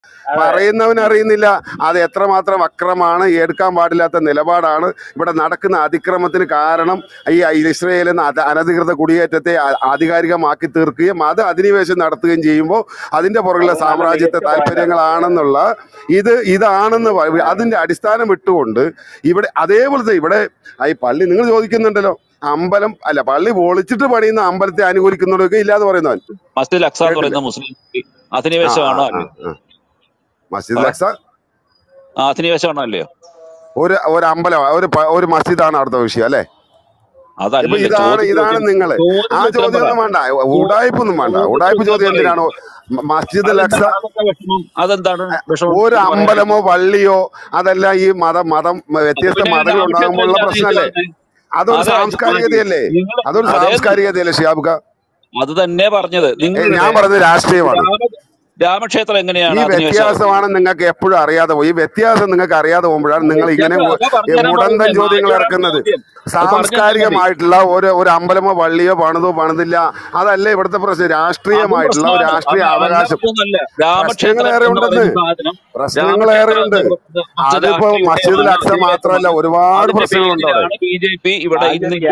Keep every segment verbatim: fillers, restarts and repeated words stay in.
പറയുന്നവന് അറിയുന്നില്ല അത് എത്രമാത്രം അക്രമമാണ്, എടുക്കാൻ പാടില്ലാത്ത നിലപാടാണ്. ഇവിടെ നടക്കുന്ന അതിക്രമത്തിന് കാരണം ഈ ഇസ്രയേൽ എന്ന അനധികൃത കുടിയേറ്റത്തെ ആധികാരികമാക്കി തീർക്കുകയും അത് അധിനിവേശം നടത്തുകയും ചെയ്യുമ്പോൾ അതിന്റെ പുറകിലെ സാമ്രാജ്യത്തെ താല്പര്യങ്ങളാണെന്നുള്ള ഇത് ഇതാണെന്ന് അതിന്റെ അടിസ്ഥാനം വിട്ടുകൊണ്ട് ഇവിടെ അതേപോലത്തെ ഇവിടെ ഈ പള്ളി നിങ്ങൾ ചോദിക്കുന്നുണ്ടല്ലോ, അമ്പലം അല്ല പള്ളി പൊളിച്ചിട്ട് പണിയുന്ന അമ്പലത്തെ അനുകൂലിക്കുന്നവരൊക്കെ ഇല്ലാന്ന് പറയുന്നവൻ മസ്ജിദുൽ അഖ്സ എന്ന് പറയുന്ന മുസ്ലിം അധിനിവേശമാണോ അല്ലയോ? മസ്ജിദുൽ അഖ്സ അധിനിവേശമാണോ അല്ലയോ? ഒരു ഒരു അമ്പലം ഒരു ഒരു മസ്ജിദാണ് അടുത്ത വിഷയം അല്ലെ? അതല്ല, ഇതാണ് ഇതാണ് നിങ്ങള് ആ ചോദ്യം ഒന്നും വേണ്ട, ഉടായ്പൊന്നും വേണ്ട. ഉടായ്പ ചോദ്യം എന്തിനാണോ? മസ്ജിദുൽ അഖ്സ അതെന്താണ്? ഒരു അമ്പലമോ പള്ളിയോ അതല്ല ഈ മതം മതം വ്യത്യസ്ത മതങ്ങൾ ഉണ്ടാകുമ്പോഴുള്ള പ്രശ്നമല്ലേ? അതൊരു സാംസ്കാരികതയല്ലേ? അതൊരു സാംസ്കാരികതയല്ലേ ഷിയാബുക? അത് തന്നെ പറഞ്ഞത്. ഞാൻ പറഞ്ഞത് രാഷ്ട്രീയമാണ്. രാമക്ഷേത്രം എങ്ങനെയാണ്? ഈ വ്യത്യാസമാണ് നിങ്ങൾക്ക് എപ്പോഴും അറിയാതെ പോകും. ഈ വ്യത്യാസം നിങ്ങൾക്ക് അറിയാതെ പോകുമ്പോഴാണ് നിങ്ങൾ ഇങ്ങനെ മുടന്തൻ ചോദ്യങ്ങൾ ഇറക്കുന്നത്. സാംസ്കാരികമായിട്ടുള്ള ഒരു ഒരു അമ്പലമോ പള്ളിയോ പണിതോ പണിതില്ല അതല്ല ഇവിടുത്തെ പ്രശ്നം. രാഷ്ട്രീയമായിട്ടുള്ള രാഷ്ട്രീയ അവകാശം പ്രശ്നങ്ങളേറെ ഉണ്ടെന്ന് പ്രശ്നങ്ങളേറെ ഉണ്ട്. അതിപ്പോ മസ്ജിദുൽ അഖ്സ മാത്രമല്ല, ഒരുപാട് പ്രശ്നങ്ങളുണ്ട് അവിടെ. ബി ജെ പി ഇവിടെ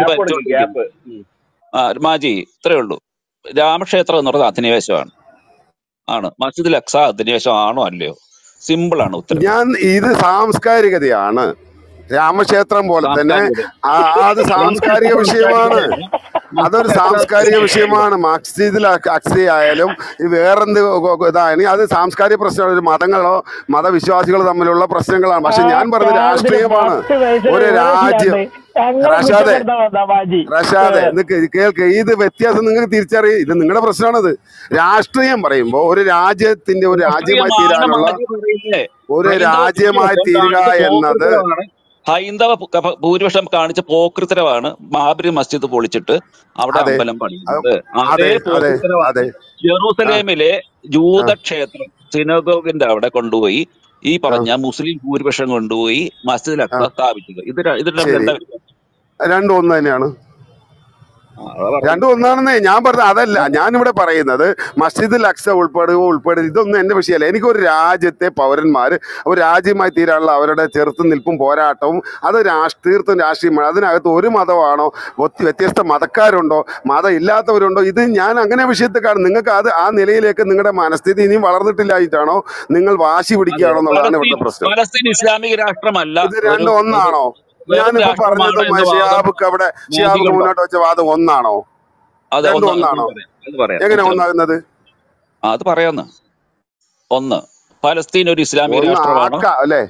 മാജി ഇത്രേ ഉള്ളൂ. രാമക്ഷേത്രം എന്ന് പറയുന്നത് അധിനിവേശമാണ് ആണ്. മസ്ജിദുൽ അഖ്സ അധിനിവേശം ആണോ അല്ലയോ? സിമ്പിൾ ആണ് ഉത്തരം. ഞാൻ ഇത് സാംസ്കാരികതയാണ്. രാമക്ഷേത്രം പോലെ തന്നെ അത് സാംസ്കാരിക വിഷയമാണ്. അതൊരു സാംസ്കാരിക വിഷയമാണ്. മസ്ജിദുൽ അഖ്സ ആയാലും വേറെന്ത് ഇതായാലും അത് സാംസ്കാരിക പ്രശ്നമാണ്. ഒരു മതങ്ങളോ മതവിശ്വാസികളോ തമ്മിലുള്ള പ്രശ്നങ്ങളാണ്. പക്ഷെ ഞാൻ പറഞ്ഞത് രാഷ്ട്രീയമാണ്. ഒരു രാജ്യം റഷാദെ റഷാദെ കേൾക്ക്, ഇത് വ്യത്യാസം നിങ്ങൾക്ക് തിരിച്ചറിയ. ഇത് നിങ്ങളുടെ പ്രശ്നമാണത്. രാഷ്ട്രീയം പറയുമ്പോ ഒരു രാജ്യത്തിന്റെ ഒരു രാജ്യമായി തീരാനുള്ള ഒരു രാജ്യമായി തീരുക എന്നത് ഹൈന്ദവ ഭൂരിപക്ഷം കാണിച്ച പോക്രിത്തരമാണ്. ബാബരി മസ്ജിദ് പൊളിച്ചിട്ട് അവിടെ അമ്പലം പണിയുന്നത്. അതേ ജെറൂസലേമിലെ ജൂതക്ഷേത്രം സിനഗോഗിന്റെ അവിടെ കൊണ്ടുപോയി ഈ പറഞ്ഞ മുസ്ലിം ഭൂരിപക്ഷം കൊണ്ടുപോയി മസ്ജിദുൽ അഖ്സ സ്ഥാപിച്ചത്. ഇത് ഇത് രണ്ടും ഒന്ന് തന്നെയാണ്. രണ്ടും ഒന്നാണെന്നേ ഞാൻ പറഞ്ഞത്. അതല്ല ഞാനിവിടെ പറയുന്നത് മസ്ജിദുൽ അഖ്സ ഉൾപ്പെടുക ഉൾപ്പെടുക ഇതൊന്നും എന്റെ വിഷയമല്ല. എനിക്കൊരു രാജ്യത്തെ പൗരന്മാർ ഒരു രാജ്യമായി തീരാനുള്ള അവരുടെ ചെറുത്തു നിൽപ്പും പോരാട്ടവും അത് തീർത്തും രാഷ്ട്രീയമാണ്. അതിനകത്ത് ഒരു മതമാണോ വ്യത്യസ്ത മതക്കാരുണ്ടോ മതം ഇല്ലാത്തവരുണ്ടോ ഇത് ഞാൻ അങ്ങനെ വിഷയത്തെ കാണും. നിങ്ങൾക്ക് അത് ആ നിലയിലേക്ക് നിങ്ങളുടെ മനസ്ഥിതി ഇനിയും വളർന്നിട്ടില്ലായിട്ടാണോ നിങ്ങൾ വാശി പിടിക്കുകയാണോ എന്നുള്ളതാണ് ഇവിടുത്തെ പ്രശ്നം. പലസ്തീൻ ഇസ്ലാമിക രാഷ്ട്രമല്ല. ഇത് രണ്ടും ഒന്നാണോ? ഞാനിപ്പോ പറഞ്ഞത് ഷിയാബുക്ക് അവിടെ ഷിയാബുക്ക് മുന്നോട്ട് വെച്ച വാദം ഒന്നാണോ? രണ്ടും ഒന്നാണോ? എങ്ങനെ ഒന്നാകുന്നത്? അത് പറയാന്ന്. ഒന്ന്, പലസ്തീൻ ഒരു ഇസ്ലാമിക രാഷ്ട്രമാണോ അല്ലേ?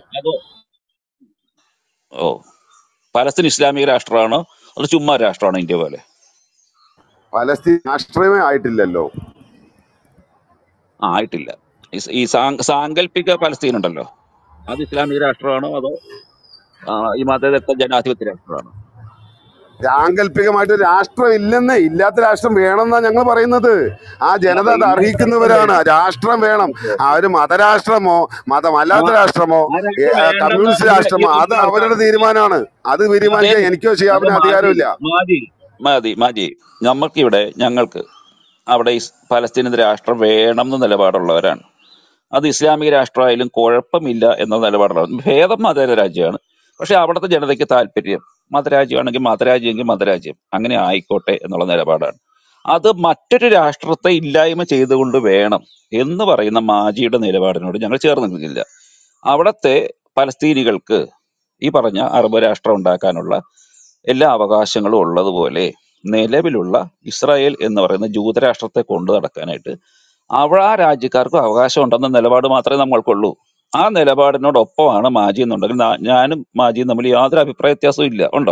ഓ, പലസ്തീൻ ഇസ്ലാമിക രാഷ്ട്രമാണോ അത് ചുമ്മാ രാഷ്ട്രമാണോ ഇന്ത്യ പോലെ? പലസ്തീൻ രാഷ്ട്രമേ ആയിട്ടില്ലല്ലോ. ആയിട്ടില്ല. ഈ സാങ്കല്പിക പലസ്തീൻ ഉണ്ടല്ലോ, അത് ഇസ്ലാമിക രാഷ്ട്രമാണോ അതോ ഈ മതേതര ജനാധിപത്യ രാഷ്ട്രമാണ്? സാങ്കല്പികമായിട്ട് രാഷ്ട്രം ഇല്ലെന്നേ, ഇല്ലാത്ത രാഷ്ട്രം വേണമെന്നാ ഞങ്ങൾ പറയുന്നത്. ആ ജനത അത് അർഹിക്കുന്നവരാണ്. രാഷ്ട്രം വേണം. ആ ഒരു മതരാഷ്ട്രമോ മതമല്ലാത്ത രാഷ്ട്രമോ കമ്മ്യൂണിസ്റ്റ് രാഷ്ട്രമോ അത് അവരുടെ തീരുമാനമാണ്. അത് തീരുമാനിക്കാൻ എനിക്കോ ഷിയാബിന് അധികാരമില്ല. മാജി മാജി മാജി നമ്മൾക്കിവിടെ ഞങ്ങൾക്ക് അവിടെ പലസ്തീൻ രാഷ്ട്രം വേണം എന്ന നിലപാടുള്ളവരാണ്. അത് ഇസ്ലാമിക രാഷ്ട്രമായാലും കുഴപ്പമില്ല എന്ന നിലപാടുള്ളവർ. ഭേദം മതേതര രാജ്യമാണ്. പക്ഷെ അവിടുത്തെ ജനതയ്ക്ക് താല്പര്യം മതരാജ്യമാണെങ്കിൽ മതരാജ്യമെങ്കിൽ മതരാജ്യം അങ്ങനെ ആയിക്കോട്ടെ എന്നുള്ള നിലപാടാണ്. അത് മറ്റൊരു രാഷ്ട്രത്തെ ഇല്ലായ്മ ചെയ്തുകൊണ്ട് വേണം എന്ന് പറയുന്ന മാജിയുടെ നിലപാടിനോട് ഞങ്ങൾ ചേർന്ന് നിൽക്കില്ല. അവിടത്തെ പലസ്തീനികൾക്ക് ഈ പറഞ്ഞ അറബ് രാഷ്ട്രം ഉണ്ടാക്കാനുള്ള എല്ലാ അവകാശങ്ങളും ഉള്ളതുപോലെ നിലവിലുള്ള ഇസ്രായേൽ എന്ന് പറയുന്ന ജൂതരാഷ്ട്രത്തെ കൊണ്ടു നടക്കാനായിട്ട് അവിടെ ആ രാജ്യക്കാർക്കും അവകാശം ഉണ്ടെന്ന നിലപാട് മാത്രമേ നമ്മൾക്കുള്ളൂ. ആ നിലപാടിനോടൊപ്പമാണ് മാജി എന്നുണ്ടെങ്കിൽ ഞാനും മാജിയും തമ്മിൽ യാതൊരു അഭിപ്രായ വ്യത്യാസവും ഇല്ല. ഉണ്ടോ?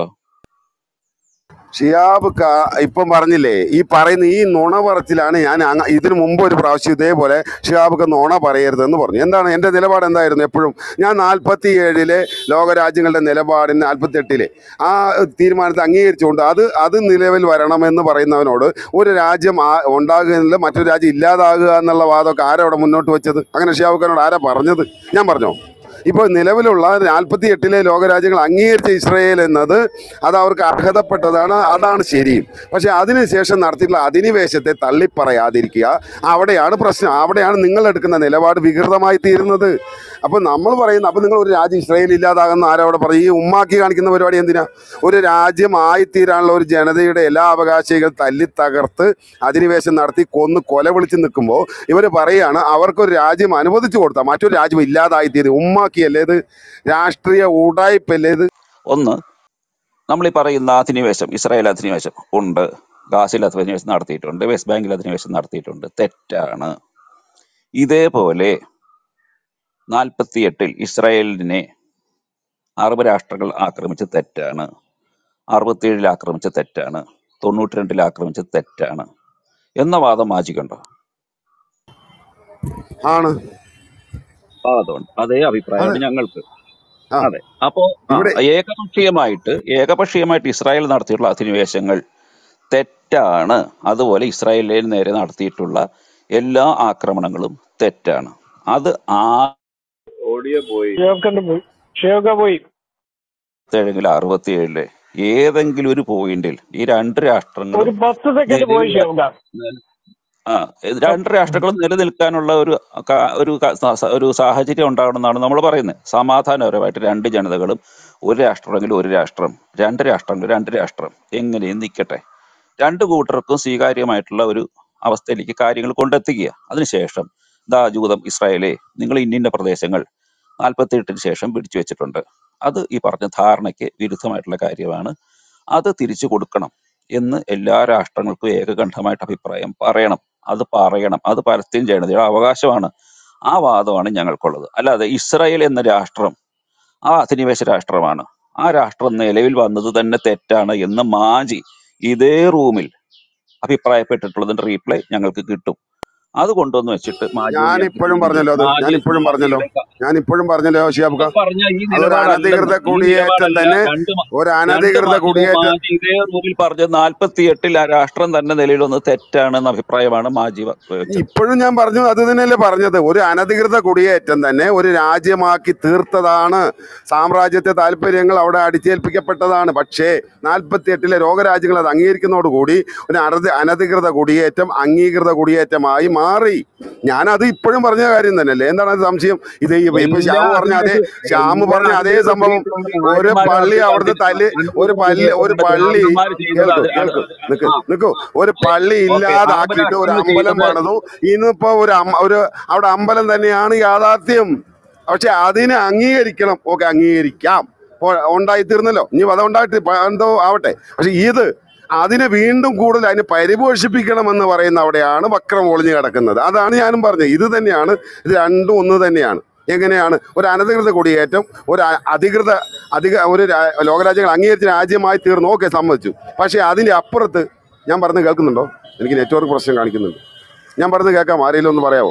ഷിയാബ് ഇപ്പം പറഞ്ഞില്ലേ, ഈ പറയുന്ന ഈ നുണ പറച്ചിലാണ്. ഞാൻ ഇതിനു മുമ്പ് ഒരു പ്രാവശ്യം ഇതേപോലെ ഷിയാബ് നുണ പറയരുതെന്ന് പറഞ്ഞു. എന്താണ് എൻ്റെ നിലപാട് എന്തായിരുന്നു? എപ്പോഴും ഞാൻ നാൽപ്പത്തി ഏഴിലെ ലോകരാജ്യങ്ങളുടെ നിലപാടിന് നാൽപ്പത്തി എട്ടിലെ ആ തീരുമാനത്തെ അംഗീകരിച്ചുകൊണ്ട് അത് അത് നിലവിൽ വരണമെന്ന് പറയുന്നവനോട് ഒരു രാജ്യം ഉണ്ടാകുന്നില്ല മറ്റൊരു രാജ്യം ഇല്ലാതാകുക എന്നുള്ള വാദമൊക്കെ ആരവിടെ മുന്നോട്ട് വെച്ചത്? അങ്ങനെ ഷിയാബ് ഖാനോട് ആരാ പറഞ്ഞത്? ഞാൻ പറഞ്ഞോ? ഇപ്പോൾ നിലവിലുള്ള നാൽപ്പത്തി എട്ടിലെ ലോകരാജ്യങ്ങൾ അംഗീകരിച്ച ഇസ്രായേൽ എന്നത് അത് അവർക്ക് അർഹതപ്പെട്ടതാണ്, അതാണ് ശരിയും. പക്ഷെ അതിനുശേഷം നടത്തിയിട്ടുള്ള അധിനിവേശത്തെ തള്ളിപ്പറയാതിരിക്കുക, അവിടെയാണ് പ്രശ്നം. അവിടെയാണ് നിങ്ങൾ എടുക്കുന്ന നിലപാട് വികൃതമായി തീരുന്നത്. അപ്പോൾ നമ്മൾ പറയുന്ന അപ്പോൾ നിങ്ങൾ ഒരു രാജ്യം ഇസ്രായേൽ ഇല്ലാതാകുന്ന ആരവിടെ പറയും? ഈ ഉമ്മാക്കി കാണിക്കുന്ന പരിപാടി എന്തിനാ? ഒരു രാജ്യം ആയിത്തീരാനുള്ള ഒരു ജനതയുടെ എല്ലാ അവകാശികൾ തല്ലി തകർത്ത് അധിനിവേശം നടത്തി കൊന്ന് കൊല വിളിച്ച് നിൽക്കുമ്പോൾ ഇവർ പറയുകയാണ് അവർക്കൊരു രാജ്യം അനുവദിച്ചു കൊടുത്താൽ മറ്റൊരു രാജ്യം ഇല്ലാതായിത്തീരും. ഉമ്മാക്കിയല്ലേ ഇത്? രാഷ്ട്രീയ ഉടായ്പല്ലേ ഇത്? ഒന്ന്, നമ്മൾ ഈ പറയുന്ന അധിനിവേശം, ഇസ്രായേൽ അധിനിവേശം ഉണ്ട്, ഗാസയിൽ അധിനിവേശം നടത്തിയിട്ടുണ്ട്, വെസ്റ്റ് ബാങ്കിൽ അധിനിവേശം നടത്തിയിട്ടുണ്ട്, തെറ്റാണ്. ഇതേപോലെ നാൽപ്പത്തി എട്ടിൽ ഇസ്രായേലിനെ അറബ് രാഷ്ട്രങ്ങൾ ആക്രമിച്ച് തെറ്റാണ്, അറുപത്തിയേഴിൽ ആക്രമിച്ച് തെറ്റാണ്, തൊണ്ണൂറ്റി രണ്ടിൽ ആക്രമിച്ച് തെറ്റാണ് എന്ന വാദം മാജിക്കുണ്ടോ? ആണ് വാദമുണ്ട്. അതേ അഭിപ്രായമാണ് ഞങ്ങൾക്ക്. ആ അതെ. അപ്പോ ആ, ഇവിടെ ഏകപക്ഷീയമായിട്ട് ഏകപക്ഷീയമായിട്ട് ഇസ്രായേൽ നടത്തിയിട്ടുള്ള അധിനിവേശങ്ങൾ തെറ്റാണ്. അതുപോലെ ഇസ്രായേലിന് നേരെ നടത്തിയിട്ടുള്ള എല്ലാ ആക്രമണങ്ങളും തെറ്റാണ്. അത് ആ ഓഡിയോ പോയി. ഷിയോക്കണ്ട് പോയി ഷിയോക്ക പോയി ഏഴെങ്കിലും അറുപത്തിയേഴിലെ ഏതെങ്കിലും ഒരു പോയിന്റിൽ ഈ രണ്ട് രാഷ്ട്രങ്ങളും ഒരു പത്ത് സെക്കൻഡ് പോയി നിലവിൽ ഷിയോക്ക. ആ ഇത് രണ്ട് രാഷ്ട്രങ്ങളും നിലനിൽക്കാനുള്ള ഒരു ക- ഒരു ക- സ- ഒരു സാഹചര്യം ഉണ്ടാവണമെന്നാണ് നമ്മൾ പറയുന്നത്. സമാധാനപരമായിട്ട് രണ്ട് ജനതകളും ഒരു രാഷ്ട്രമെങ്കിലും ഒരു രാഷ്ട്രം, രണ്ട് രാഷ്ട്രങ്ങൾ രണ്ട് രാഷ്ട്രം എങ്ങനെയും നിൽക്കട്ടെ. രണ്ട് കൂട്ടർക്കും സ്വീകാര്യമായിട്ടുള്ള ഒരു അവസ്ഥയിലേക്ക് കാര്യങ്ങൾ കൊണ്ടെത്തിക്കുക. അതിനുശേഷം ദാ ജൂതം ഇസ്രായേലെ നിങ്ങൾ ഇന്നിന്ന പ്രദേശങ്ങൾ നാൽപ്പത്തി എട്ടിന് ശേഷം പിടിച്ചു വെച്ചിട്ടുണ്ട്, അത് ഈ പറഞ്ഞ ധാരണയ്ക്ക് വിരുദ്ധമായിട്ടുള്ള കാര്യമാണ്, അത് തിരിച്ചു കൊടുക്കണം എന്ന് എല്ലാ രാഷ്ട്രങ്ങൾക്കും ഏകകണ്ഠമായിട്ട് അഭിപ്രായം പറയണം. അത് പറയണം. അത് പലസ്തീൻ ജനതയുടെ അവകാശമാണ്. ആ വാദമാണ് ഞങ്ങൾക്കുള്ളത്. അല്ലാതെ ഇസ്രായേൽ എന്ന രാഷ്ട്രം ആ അധിനിവേശ രാഷ്ട്രമാണ്, ആ രാഷ്ട്രം നിലവിൽ വന്നത് തന്നെ തെറ്റാണ് എന്ന് മാജി ഇതേ റൂമിൽ അഭിപ്രായപ്പെട്ടിട്ടുള്ളതിന്റെ റീപ്ലൈ ഞങ്ങൾക്ക് കിട്ടും. അത് കൊണ്ടുവന്ന് വെച്ചിട്ട് മാജി ഞാനിപ്പോഴും പറഞ്ഞല്ലോ അത് മാജി ഞാനിപ്പോഴും പറഞ്ഞല്ലോ മാജിയുടെ ഞാനിപ്പോഴും പറഞ്ഞല്ലോ ഷിയാബ്ക, പറഞ്ഞ ഈ അതൊരു നിലപാടല്ലെന്ന് അനധികൃത ഈ കുടിയേറ്റം നിലപാടല്ല. തന്നെ, രണ്ട് മ- ഒരു രണ്ട് അനധികൃത മാസവും കുടിയേറ്റം. മാജി ഇതേ റൂമിൽ പറഞ്ഞ നാൽപ്പത്തി എട്ടിൽ ആ രാഷ്ട്രം തന്നെ നിലയിൽ വന്ന് തെറ്റാണെന്ന അഭിപ്രായമാണ് മാജി വ- വെച്ചത്. ഇപ്പോഴും ഞാൻ പറഞ്ഞു, അത് തന്നെയല്ലേ പറഞ്ഞത്. ഒരു അനധികൃത കുടിയേറ്റം തന്നെ ഒരു രാജ്യമാക്കി തീർത്തതാണ്. സാമ്രാജ്യത്തെ താല്പര്യങ്ങൾ അവിടെ അടിച്ചേൽപ്പിക്കപ്പെട്ടതാണ്. പക്ഷേ നാൽപ്പത്തി എട്ടിലെ ലോകരാജ്യങ്ങൾ അത് അംഗീകരിക്കുന്നതോടുകൂടി ഒരു അനധി അനധികൃത കുടിയേറ്റം അംഗീകൃത കുടിയേറ്റമായി മാറി. ഞാനത് ഇപ്പോഴും പറഞ്ഞ കാര്യം തന്നെയല്ലേ. എന്താണ് അത് സംശയം? ഇത് ഈ- ഇപ്പൊ എല്ലാ ശ്യാമ് പറഞ്ഞ അതേ അധിനിവേശ ശ്യാമ് എല്ലാ പറഞ്ഞ അതേ അധിനിവേശ സംഭവം. കുടിയേറ്റങ്ങളും ഒരു രാജന്മാർ പള്ളി നടത്തി അവിടുത്തെ തല്ല് ഒരു പള്ളി ഒരു പള്ളി രാജന്മാർ ചെയ്തത് കേൾക്കൂ അത് അത് കേൾക്കൂ നിക്ക് ആ നിക്കൂ ഒരു പള്ളി ഓക്കെ. അറബ് ഇല്ലാതാക്കിയിട്ട് ഒരു രാഷ്ട്രങ്ങൾ അമ്പലം ചെയ്തത് പണിതു. ഇന്നിപ്പോ ഒരു അമ്മ ഒരു അവിടെ അമ്പലം തന്നെയാണ് യാഥാർത്ഥ്യം. പക്ഷെ അതിനെ അംഗീകരിക്കണം. ഓക്കെ, അംഗീകരിക്കാം, ഓ- ഉണ്ടായിത്തീർന്നല്ലോ. ഇനി അത് ഉണ്ടായിട്ട് പ- എന്തോ ആവട്ടെ. പക്ഷെ ഇത് അതിനെ വീണ്ടും കൂടുതൽ അതിനെ പരിപോഷിപ്പിക്കണമെന്ന് പറയുന്ന അവിടെയാണ് വക്രം ഒളിഞ്ഞു കിടക്കുന്നത്. അതാണ് ഞാനും പറഞ്ഞത്. ഇത് തന്നെയാണ്, ഇത് രണ്ടും ഒന്ന് തന്നെയാണ്. എങ്ങനെയാണ് ഒരു അനധികൃത കുടിയേറ്റം ഒരു അ- അധികൃത അധിക ഒരു രാ- ലോകരാജ്യങ്ങൾ അംഗീകരിച്ച രാജ്യമായി തീർന്നു? ഓക്കെ, സമ്മതിച്ചു. പക്ഷെ അതിൻ്റെ അപ്പുറത്ത് ഞാൻ പറഞ്ഞത് കേൾക്കുന്നുണ്ടോ? എനിക്ക് നെറ്റ്വർക്ക് പ്രശ്നം കാണിക്കുന്നുണ്ട്. ഞാൻ പറഞ്ഞത് കേൾക്കാം, ആരെങ്കിലും ഒന്ന് പറയാമോ?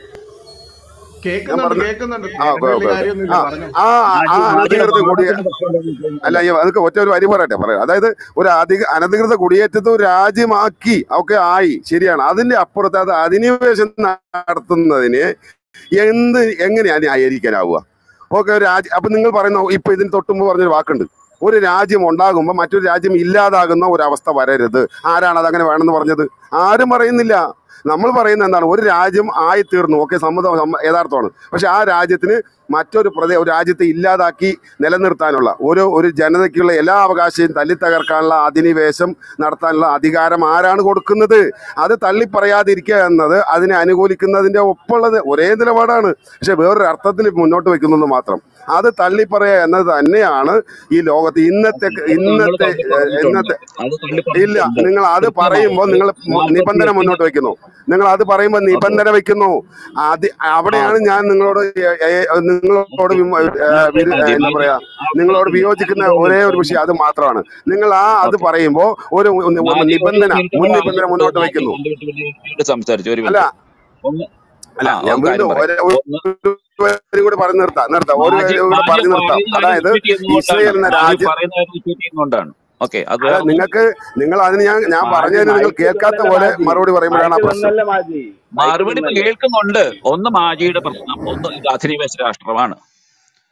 ഞാൻ കേൾക്കുന്നുണ്ട് പറഞ്ഞ കേൾക്കുന്നുണ്ട് ആ കേൾക്കേണ്ട ഓക്കെ വലിയ ഓക്കെ ഓക്കെ കാര്യമൊന്നുമില്ല, ആ പറഞ്ഞു. ആ ആ മാജി മാജിയുടെ അനധികൃത കുടിയേ വാദത്തിന്റെ പ്രശ്നം അല്ല ഈ അതൊക്കെ ഒറ്റ ഒരു വരി പറയട്ടെ പറയാം. അതായത് ഒരു അധിക അനധികൃത കുടിയേറ്റത്തെ ഒരു രാജ്യമാക്കി ഒക്കെ ആയി, ശരിയാണ്. അതിന്റെ അപ്പുറത്ത് അത് അധിനിവേശം നടത്തുന്നതിന് എന്ത് എങ്ങനെയാണ് ന്യായീകരിക്കാനാവുക? ഓക്കെ, ഒരു രാജ്യം അപ്പൊ നിങ്ങൾ പറയുന്ന ഇപ്പൊ ഇതിന് തൊട്ടുമ്പ് പറഞ്ഞൊരു വാക്കുണ്ട്, ഒരു രാജ്യം ഉണ്ടാകുമ്പോൾ മറ്റൊരു രാജ്യം ഇല്ലാതാകുന്ന ഒരു അവസ്ഥ വരരുത്. ആരാണ് അതങ്ങനെ വേണമെന്ന് പറഞ്ഞത്? ആരും പറയുന്നില്ല. നമ്മൾ പറയുന്നത് എന്താണ്? ഒരു രാജ്യം ആയിത്തീർന്നു, ഓക്കെ, സമ്മതം സമ്മ- യഥാർത്ഥമാണ്. പക്ഷെ ആ രാജ്യത്തിന് മറ്റൊരു പ്രദേശ ഒരു രാജ്യത്തെ ഇല്ലാതാക്കി നിലനിർത്താനുള്ള ഒരു ഒരു ജനതയ്ക്കുള്ള എല്ലാ അവകാശവും തല്ലി തകർക്കാനുള്ള അധിനിവേശം നടത്താനുള്ള അധികാരം ആരാണ് കൊടുക്കുന്നത്? അത് തള്ളിപ്പറയാതിരിക്കുക എന്നത് അതിനെ അനുകൂലിക്കുന്നതിൻ്റെ ഒപ്പമുള്ളത് ഒരേ നിലപാടാണ്. പക്ഷെ വേറൊരു അർത്ഥത്തിൽ മുന്നോട്ട് വെക്കുന്നത് മാത്രം. അത് തള്ളിപ്പറയുക എന്നത് തന്നെയാണ് ഈ ലോകത്ത് ഇന്നത്തെ അത് നിങ്ങൾ ഇന്നത്തെ തള്ളി ഏഹ്, പറഞ്ഞിട്ടുണ്ട്. ഇന്നത്തെ അത് തള്ളി ഇല്ല, പറഞ്ഞിട്ടുണ്ട് നിങ്ങൾ അത് പറയുമ്പോൾ നിങ്ങൾ കൃത്യമായിട്ട്. മു- നാൽപ്പത്തി നിബന്ധന എട്ടിന് മുന്നോട്ട് വെക്കുന്നു. നിങ്ങൾ അത് പറയുമ്പോൾ ഓക്കെ നിബന്ധന വെക്കുന്നു. അത് ആ അവിടെയാണ് ഞാൻ നിങ്ങളോട് ഏ- ഏ- നിങ്ങളോട് ഓക്കെ വിമ- ഏ, മാജി വിരു- മാജി എന്താ മാജി പറയാ ആ നിങ്ങളോട് പ്രശ്നം വിയോജിക്കുന്ന ഒരു ഒരേ മിനിറ്റ് ഒരു ഒരു വിഷയം മിനിറ്റ് അത് മാത്രമാണ്. നിങ്ങൾ ആ അത് ഓക്കെ പറയുമ്പോൾ ഒരു ഒരു മാജി ഒരു നിബന്ധന മിനിറ്റ് മുൻ കൂടെ നിബന്ധന അങ്ങോട്ട് മുന്നോട്ട് മാജി വെക്കുന്നു. ഒന്ന് വിട്ട് വിട്ട് വീണ്ടും സംസാരിച്ചു ഒരു അല്ല മിനിറ്റ് ഒന്ന് അല്ല ആ ഞാൻ ഒരു കാര്യം വീണ്ടും പറയാം. ഒരു ഒരു ഒന്ന് വരി കൂടി പറഞ്ഞു നിർത്താം നിർത്താം ഒരു മാജി വരി കൂടി മാജി പറഞ്ഞു നിർത്താം. പറയുന്ന കാര്യം അതായത് റിപ്പീറ്റ് ചെയ്യുന്നതുകൊണ്ടാണ് ഇസ്രയേൽ എന്ന മാജി രാജ്യം പറയുന്ന കാര്യം റിപ്പീറ്റ് ചെയ്യുന്നതുകൊണ്ടാണ്. ഓക്കെ അത് അല്ല വേറെ ഒന്നും നിങ്ങൾക്ക് നിങ്ങൾ അതിന് ഞാൻ ഞാൻ മാജി പറഞ്ഞതിന് നിങ്ങൾ മൈക്ക് കേൾക്കാത്ത തന്നല്ല പോലെ മാജി, മറുപടി പറയുമ്പോഴാണ് ആ മൈക്ക് പ്രശ്നം. തന്നല്ല മാജി, മൈക്ക് മറുപടി ഇപ്പൊ തന്നല്ലേ. കേൾക്കുന്നുണ്ട്. ഒന്ന് മാജിയുടെ പ്രശ്നം, ഒന്ന് ഇത് അധിനിവേശ രാഷ്ട്രമാണ്.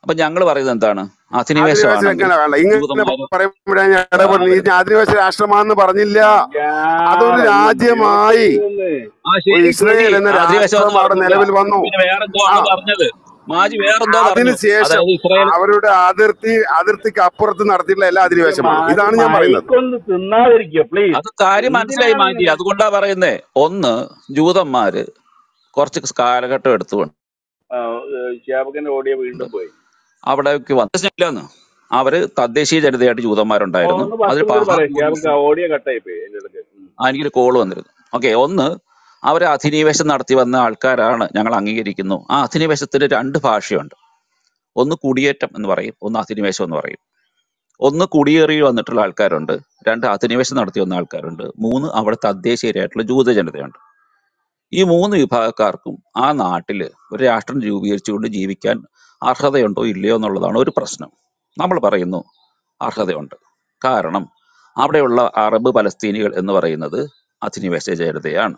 അപ്പൊ ഞങ്ങൾ പറയുന്നത് എന്താണ്? അധിനിവേശം അധിനിവേശമാണെങ്കിൽ വെക്കാനാ വേണ്ട. ഇങ്ങനെ ജൂതന്മാര് പറയുമ്പോഴേ ഞാൻ ഇടപെടുന്നു. ഈ അധിനിവേശ രാഷ്ട്രമാണെന്ന് പറഞ്ഞില്ല. അതൊരു ഇയാളൊന്ന് രാജ്യമായി മ്യൂട്ട് ആ ഒരു ശരി ശരി ഇസ്രയേൽ എന്ന അധിനിവേശം രാഷ്ട്രം എന്ന് അവിടെ പറഞ്ഞില്ല. നിലവിൽ വന്നു. പിന്നെ വേറെന്തോ ആ ആണ് പറഞ്ഞത്. മാജി വേറെന്തോ പറഞ്ഞു. അതിനുശേഷം അതായത് ഇസ്രായേൽ അവരുടെ അതിർത്തി അതിർത്തിക്ക് അപ്പുറത്ത് നടത്തിയിട്ടുള്ള എല്ലാ അധിനിവേശമാണ്. മാജി ഇതാണ് ഞാൻ പറയുന്നത്. മൈക്കൊന്ന് തിന്നാതിരിക്കുക പ്ലീസ്. അത് കാര്യം മനസ്സിലായി എന്തിനാണ് മാജി. ഇങ്ങനെ അതുകൊണ്ടാ പറയുന്നേ. ഒന്ന്, ജൂതന്മാര് കുറച്ച് കാലഘട്ടം എടുത്തുകൊണ്ട് ഷിയാബിന്റെ ഓഡിയോ വീണ്ടും പോയി? അവിടേക്ക് വന്നില്ലെന്ന്. അവര് തദ്ദേശീയ ജനതയായിട്ട് ഓ, ജൂതന്മാരുണ്ടായിരുന്നു. ഒന്ന് അതിൽ ഫസ്റ്റ് മുതൽ പറയാം. ഷിയാബിക്ക് മഹാഭൂരിപക്ഷം ഓഡിയോ കട്ടായി പോയി എന്റെ അടുത്ത്. ഉം. ആ, എനിക്കൊരു കോള് വന്നിരുന്നു. ഓക്കെ, ഒന്ന്, അവര് അധിനിവേശം നടത്തി വന്ന ആൾക്കാരാണ്, ഞങ്ങൾ അംഗീകരിക്കുന്നു. ആ അധിനിവേശത്തിന് രണ്ട് ഭാഷയുണ്ട്. ഒന്ന് കുടിയേറ്റം എന്ന് പറയും, ഒന്ന് അധിനിവേശം എന്ന് പറയും. ഒന്ന് കുടിയേറി വന്നിട്ടുള്ള ആൾക്കാരുണ്ട്, രണ്ട് അധിനിവേശം നടത്തി വന്ന ആൾക്കാരുണ്ട്, മൂന്ന് അവിടെ തദ്ദേശീയരായിട്ടുള്ള ജൂത ജനതയുണ്ട്. ഈ മൂന്ന് വിഭാഗക്കാർക്കും ആ നാട്ടില് ഒരു രാഷ്ട്രം രൂപീകരിച്ചുകൊണ്ട് ജീവിക്കാൻ അർഹതയുണ്ടോ ഇല്ലയോ എന്നുള്ളതാണ് ഒരു പ്രശ്നം. നമ്മൾ പറയുന്നു അർഹതയുണ്ട്. കാരണം അവിടെയുള്ള അറബ് പലസ്തീനികൾ എന്ന് പറയുന്നത് അധിനിവേശ ജനതയാണ്.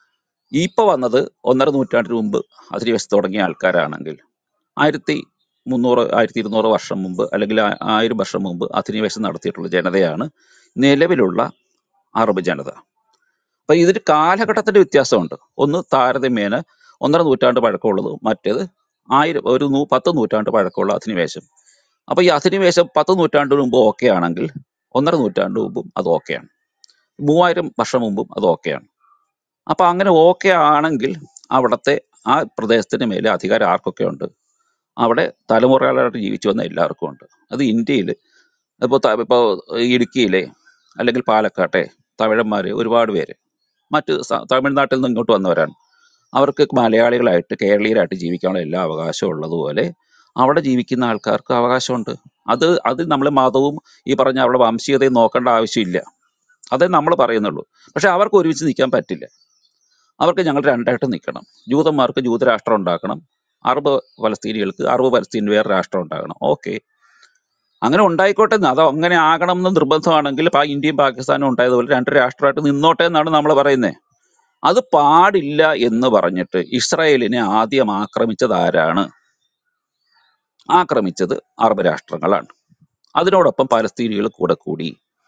ഇപ്പൊ വന്നത് ഒന്നര നൂറ്റാണ്ടിന് മുമ്പ് അധിനിവേശം തുടങ്ങിയ ആൾക്കാരാണെങ്കിൽ ആയിരത്തി മുന്നൂറ് ആയിരത്തി ഇരുന്നൂറ് വർഷം മുമ്പ് അല്ലെങ്കിൽ ആ- ആയിരം വർഷം മുമ്പ് അധിനിവേശം നടത്തിയിട്ടുള്ള ജനതയാണ് നിലവിലുള്ള അറബ് ജനത. അപ്പൊ ഇതിന് കാലഘട്ടത്തിന്റെ വ്യത്യാസമുണ്ട്. ഒന്ന് താരതമ്യേന ഒന്നര നൂറ്റാണ്ട് പഴക്കമുള്ളത്, മറ്റേത് ആയിരം ഒരു നൂ പത്ത് നൂറ്റാണ്ട് പഴക്കമുള്ള അധിനിവേശം. അപ്പൊ ഈ അധിനിവേശം പത്ത് നൂറ്റാണ്ട് മുമ്പ് ഓക്കെ ആണെങ്കിൽ ഒന്നര നൂറ്റാണ്ട് മുമ്പും അത് ഓക്കെയാണ്, മൂവായിരം വർഷം മുമ്പും അത് ഓക്കെയാണ്. അപ്പൊ അങ്ങനെ ഓക്കെ ആണെങ്കിൽ അവിടുത്തെ ആ പ്രദേശത്തിന് മേലെ അധികാരം ആർക്കൊക്കെ ഉണ്ട്? അവിടെ തലമുറകളായിട്ട് ജീവിച്ചു വന്ന എല്ലാവർക്കും ഉണ്ട്. അത് ഇന്ത്യയിൽ ഇപ്പോൾ ഇപ്പോൾ ഇടുക്കിയിലെ അല്ലെങ്കിൽ പാലക്കാട്ടെ തമിഴന്മാര് ഒരുപാട് പേര് മറ്റ് സ- തമിഴ്നാട്ടിൽ നിന്ന് ഇങ്ങോട്ട് വന്നവരാണ്. അവർക്ക് മലയാളികളായിട്ട് കേരളീയരായിട്ട് ജീവിക്കാനുള്ള എല്ലാ അവകാശവും ഉള്ളതുപോലെ അവിടെ ജീവിക്കുന്ന ആൾക്കാർക്ക് അവകാശമുണ്ട്. അത് അത് നമ്മൾ മതവും ഈ പറഞ്ഞ അവരുടെ വംശീയതയും നോക്കേണ്ട ആവശ്യമില്ല. അതേ നമ്മൾ പറയുന്നുള്ളൂ. പക്ഷെ അവർക്ക് ഒരുമിച്ച് നിൽക്കാൻ പറ്റില്ല. അവർക്ക് ഞങ്ങൾ രണ്ടായിട്ട് നിൽക്കണം. ജൂതന്മാർക്ക് ജൂതരാഷ്ട്രം ഉണ്ടാക്കണം, അറബ് പലസ്തീനികൾക്ക് അറബ് പലസ്തീൻ വേറെ രാഷ്ട്രം ഉണ്ടാക്കണം. ഓക്കെ, അങ്ങനെ ഉണ്ടായിക്കോട്ടെ എന്ന്. അത് അങ്ങനെ ആകണം എന്ന് നിർബന്ധമാണെങ്കിൽ പാ- ഇന്ത്യയും പാകിസ്ഥാനും ഉണ്ടായതുപോലെ രണ്ട് രാഷ്ട്രമായിട്ട് നിന്നോട്ടെ എന്നാണ് നമ്മൾ പറയുന്നത്. അത് പാടില്ല എന്ന് പറഞ്ഞിട്ട് ഇസ്രായേലിനെ ആദ്യം ആക്രമിച്ചത് ആരാണ്? ആക്രമിച്ചത് അറബ് രാഷ്ട്രങ്ങളാണ്. അതിനോടൊപ്പം പലസ്തീനികൾ കൂടെ കൂടി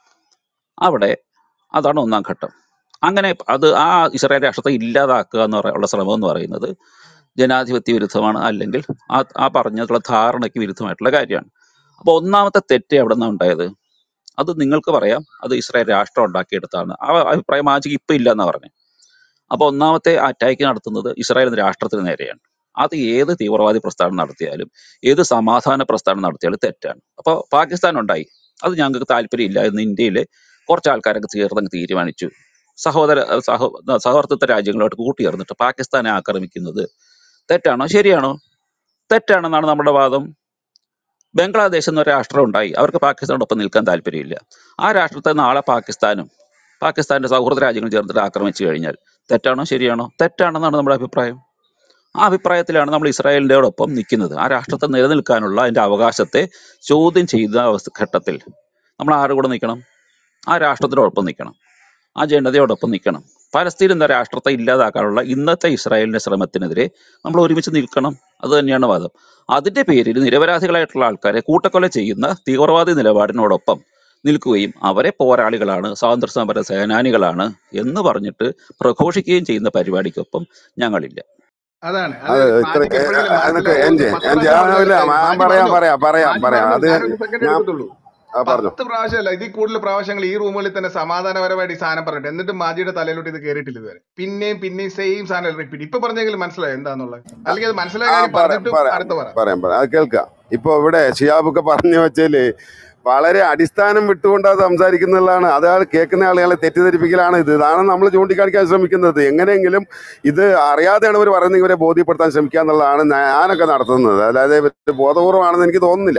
അവിടെ. അതാണ് ഒന്നാം ഘട്ടം. അങ്ങനെ അത് ആ ഇസ്രായേൽ രാഷ്ട്രത്തെ ഇല്ലാതാക്കുക എന്ന് പറയാനുള്ള ശ്രമം എന്ന് പറയുന്നത് ജനാധിപത്യ വിരുദ്ധമാണ്, അല്ലെങ്കിൽ ആ ആ പറഞ്ഞിട്ടുള്ള ധാരണയ്ക്ക് വിരുദ്ധമായിട്ടുള്ള കാര്യമാണ്. അപ്പൊ ഒന്നാമത്തെ തെറ്റ് എവിടെ നിന്നാണ് ഉണ്ടായത്? അത് നിങ്ങൾക്ക് പറയാം, അത് ഇസ്രായേൽ രാഷ്ട്രം ഉണ്ടാക്കിയെടുത്താണ്. ആ അഭിപ്രായം ആജിക്ക് ഇപ്പൊ ഇല്ല എന്നാ പറഞ്ഞത്. അപ്പൊ ഒന്നാമത്തെ അറ്റാക്ക് നടത്തുന്നത് ഇസ്രായേൽ എന്ന രാഷ്ട്രത്തിന് നേരെയാണ്. അത് ഏത് തീവ്രവാദി പ്രസ്ഥാനം നടത്തിയാലും ഏത് സമാധാന പ്രസ്ഥാനം നടത്തിയാലും തെറ്റാണ്. അപ്പൊ പാകിസ്ഥാൻ ഉണ്ടായി, അത് ഞങ്ങൾക്ക് താല്പര്യമില്ല എന്ന് ഇന്ത്യയിലെ കുറച്ച് ആൾക്കാരൊക്കെ ചേർന്നങ്ങ് തീരുമാനിച്ചു. സഹോദര സഹോ സഹവർത്തിത്വ രാജ്യങ്ങളോട്ട് കൂട്ടിയേർന്നിട്ട് പാകിസ്ഥാനെ ആക്രമിക്കുന്നത് തെറ്റാണോ ശരിയാണോ? തെറ്റാണെന്നാണ് നമ്മുടെ വാദം. ബംഗ്ലാദേശ് എന്നൊരു രാഷ്ട്രം ഉണ്ടായി, അവർക്ക് പാകിസ്ഥാനോടൊപ്പം നിൽക്കാൻ താല്പര്യമില്ല. ആ രാഷ്ട്രത്തെ നാളെ പാകിസ്ഥാനും പാകിസ്ഥാന്റെ സൗഹൃദ രാജ്യങ്ങൾ ചേർന്നിട്ട് ആക്രമിച്ചു കഴിഞ്ഞാൽ തെറ്റാണോ ശരിയാണോ? തെറ്റാണെന്നാണ് നമ്മുടെ അഭിപ്രായം. ആ അഭിപ്രായത്തിലാണ് നമ്മൾ ഇസ്രായേലിൻ്റെയോടൊപ്പം നിൽക്കുന്നത്. ആ രാഷ്ട്രത്തെ നിലനിൽക്കാനുള്ള അതിന്റെ അവകാശത്തെ ചോദ്യം ചെയ്യുന്ന അവസ്ഥ ഘട്ടത്തിൽ നമ്മൾ ആരുടെ കൂടെ നിൽക്കണം? ആ രാഷ്ട്രത്തിനോടൊപ്പം നിൽക്കണം, ആ ജനതയോടൊപ്പം നിൽക്കണം. പലസ്തീൻ എന്ന രാഷ്ട്രത്തെ ഇല്ലാതാക്കാനുള്ള ഇന്നത്തെ ഇസ്രായേലിന്റെ ശ്രമത്തിനെതിരെ നമ്മൾ ഒരുമിച്ച് നിൽക്കണം. അത് തന്നെയാണ് വാദം. അതിന്റെ പേരിൽ നിരപരാധികളായിട്ടുള്ള ആൾക്കാരെ കൂട്ടക്കൊല ചെയ്യുന്ന തീവ്രവാദി നിലപാടിനോടൊപ്പം നിൽക്കുകയും അവരെ പോരാളികളാണ്, സ്വാതന്ത്ര്യ സമര സേനാനികളാണ് എന്ന് പറഞ്ഞിട്ട് പ്രഘോഷിക്കുകയും ചെയ്യുന്ന പരിപാടിക്കൊപ്പം ഞങ്ങളില്ല. അതാണ് അത് അത് ഇത്ര മാജിക്ക് എപ്പോഴെങ്കിലും അതൊക്കെ മനസ്സിലായി. എൻജെ പത്ത് എൻജെ പ്രാവശ്യം ആ പറഞ്ഞല്ലോ ഇല്ല കാര്യം. ഞാൻ മാജി പറയാം പറഞ്ഞോ, പറയാം പറയാം മാജി പറയാം പറഞ്ഞോ, അത് ഞാനൊരു സെക്കൻഡ് ഞാൻ എടുക്കത്തുള്ളൂ. ആ പറഞ്ഞു. പത്ത് പ്രാവശ്യമല്ല, ഇതിൽ കൂടുതൽ പ്രാവശ്യങ്ങൾ ഈ റൂമുകളിൽ തന്നെ സമാധാനപരമായിട്ട് ഈ സാധനം പറഞ്ഞിട്ട് എന്നിട്ട് മാജിയുടെ തലയിലോട്ട് ഇത് കയറിയിട്ടില്ല ഇതുവരെ. പിന്നെയും പിന്നെയും സെയിം സാധനം റിപ്പീറ്റ്. ഇപ്പൊ പറഞ്ഞെങ്കിലും മനസ്സിലായോ എന്താന്നുള്ളത്? അല്ലെങ്കിൽ അത് മനസ്സിലായ ആ കാര്യം പറയാം പറഞ്ഞിട്ടും പറയാം അടുത്ത പറ. പറയാം പറയാം അത് കേൾക്കാം. ഇപ്പൊ ഇവിടെ ഷിയാബൊക്കെ പറഞ്ഞു വെച്ചാല് വളരെ അടിസ്ഥാനം വിട്ടുകൊണ്ടാണ് സംസാരിക്കുന്നതാണ്. അതാൾ കേൾക്കുന്ന ആളുകളെ തെറ്റിദ്ധരിപ്പിക്കലാണ്. ഇത് ഇതാണ് നമ്മൾ ചൂണ്ടിക്കാണിക്കാൻ ശ്രമിക്കുന്നത്. എങ്ങനെയെങ്കിലും ഇത് അറിയാതെയാണ് ഇവർ പറയുന്നത്, ഇവരെ ബോധ്യപ്പെടുത്താൻ ശ്രമിക്കുക എന്നുള്ളതാണ് ഞാനൊക്കെ നടത്തുന്നത്. അതായത് ഇവർ ബോധപൂർവമാണെന്ന് എനിക്ക് തോന്നുന്നില്ല.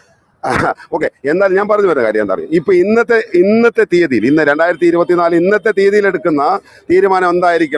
ഓക്കെ, എന്നാൽ ഞാൻ പറഞ്ഞു വരുന്ന കാര്യം എന്താ പറയുക, ഇപ്പൊ ഇന്നത്തെ ഇന്നത്തെ തീയതിയിൽ ഇന്ന് രണ്ടായിരത്തി ഇരുപത്തിനാല് ഇന്നത്തെ തീയതിയിൽ എടുക്കുന്ന തീരുമാനം എന്തായിരിക്കണം?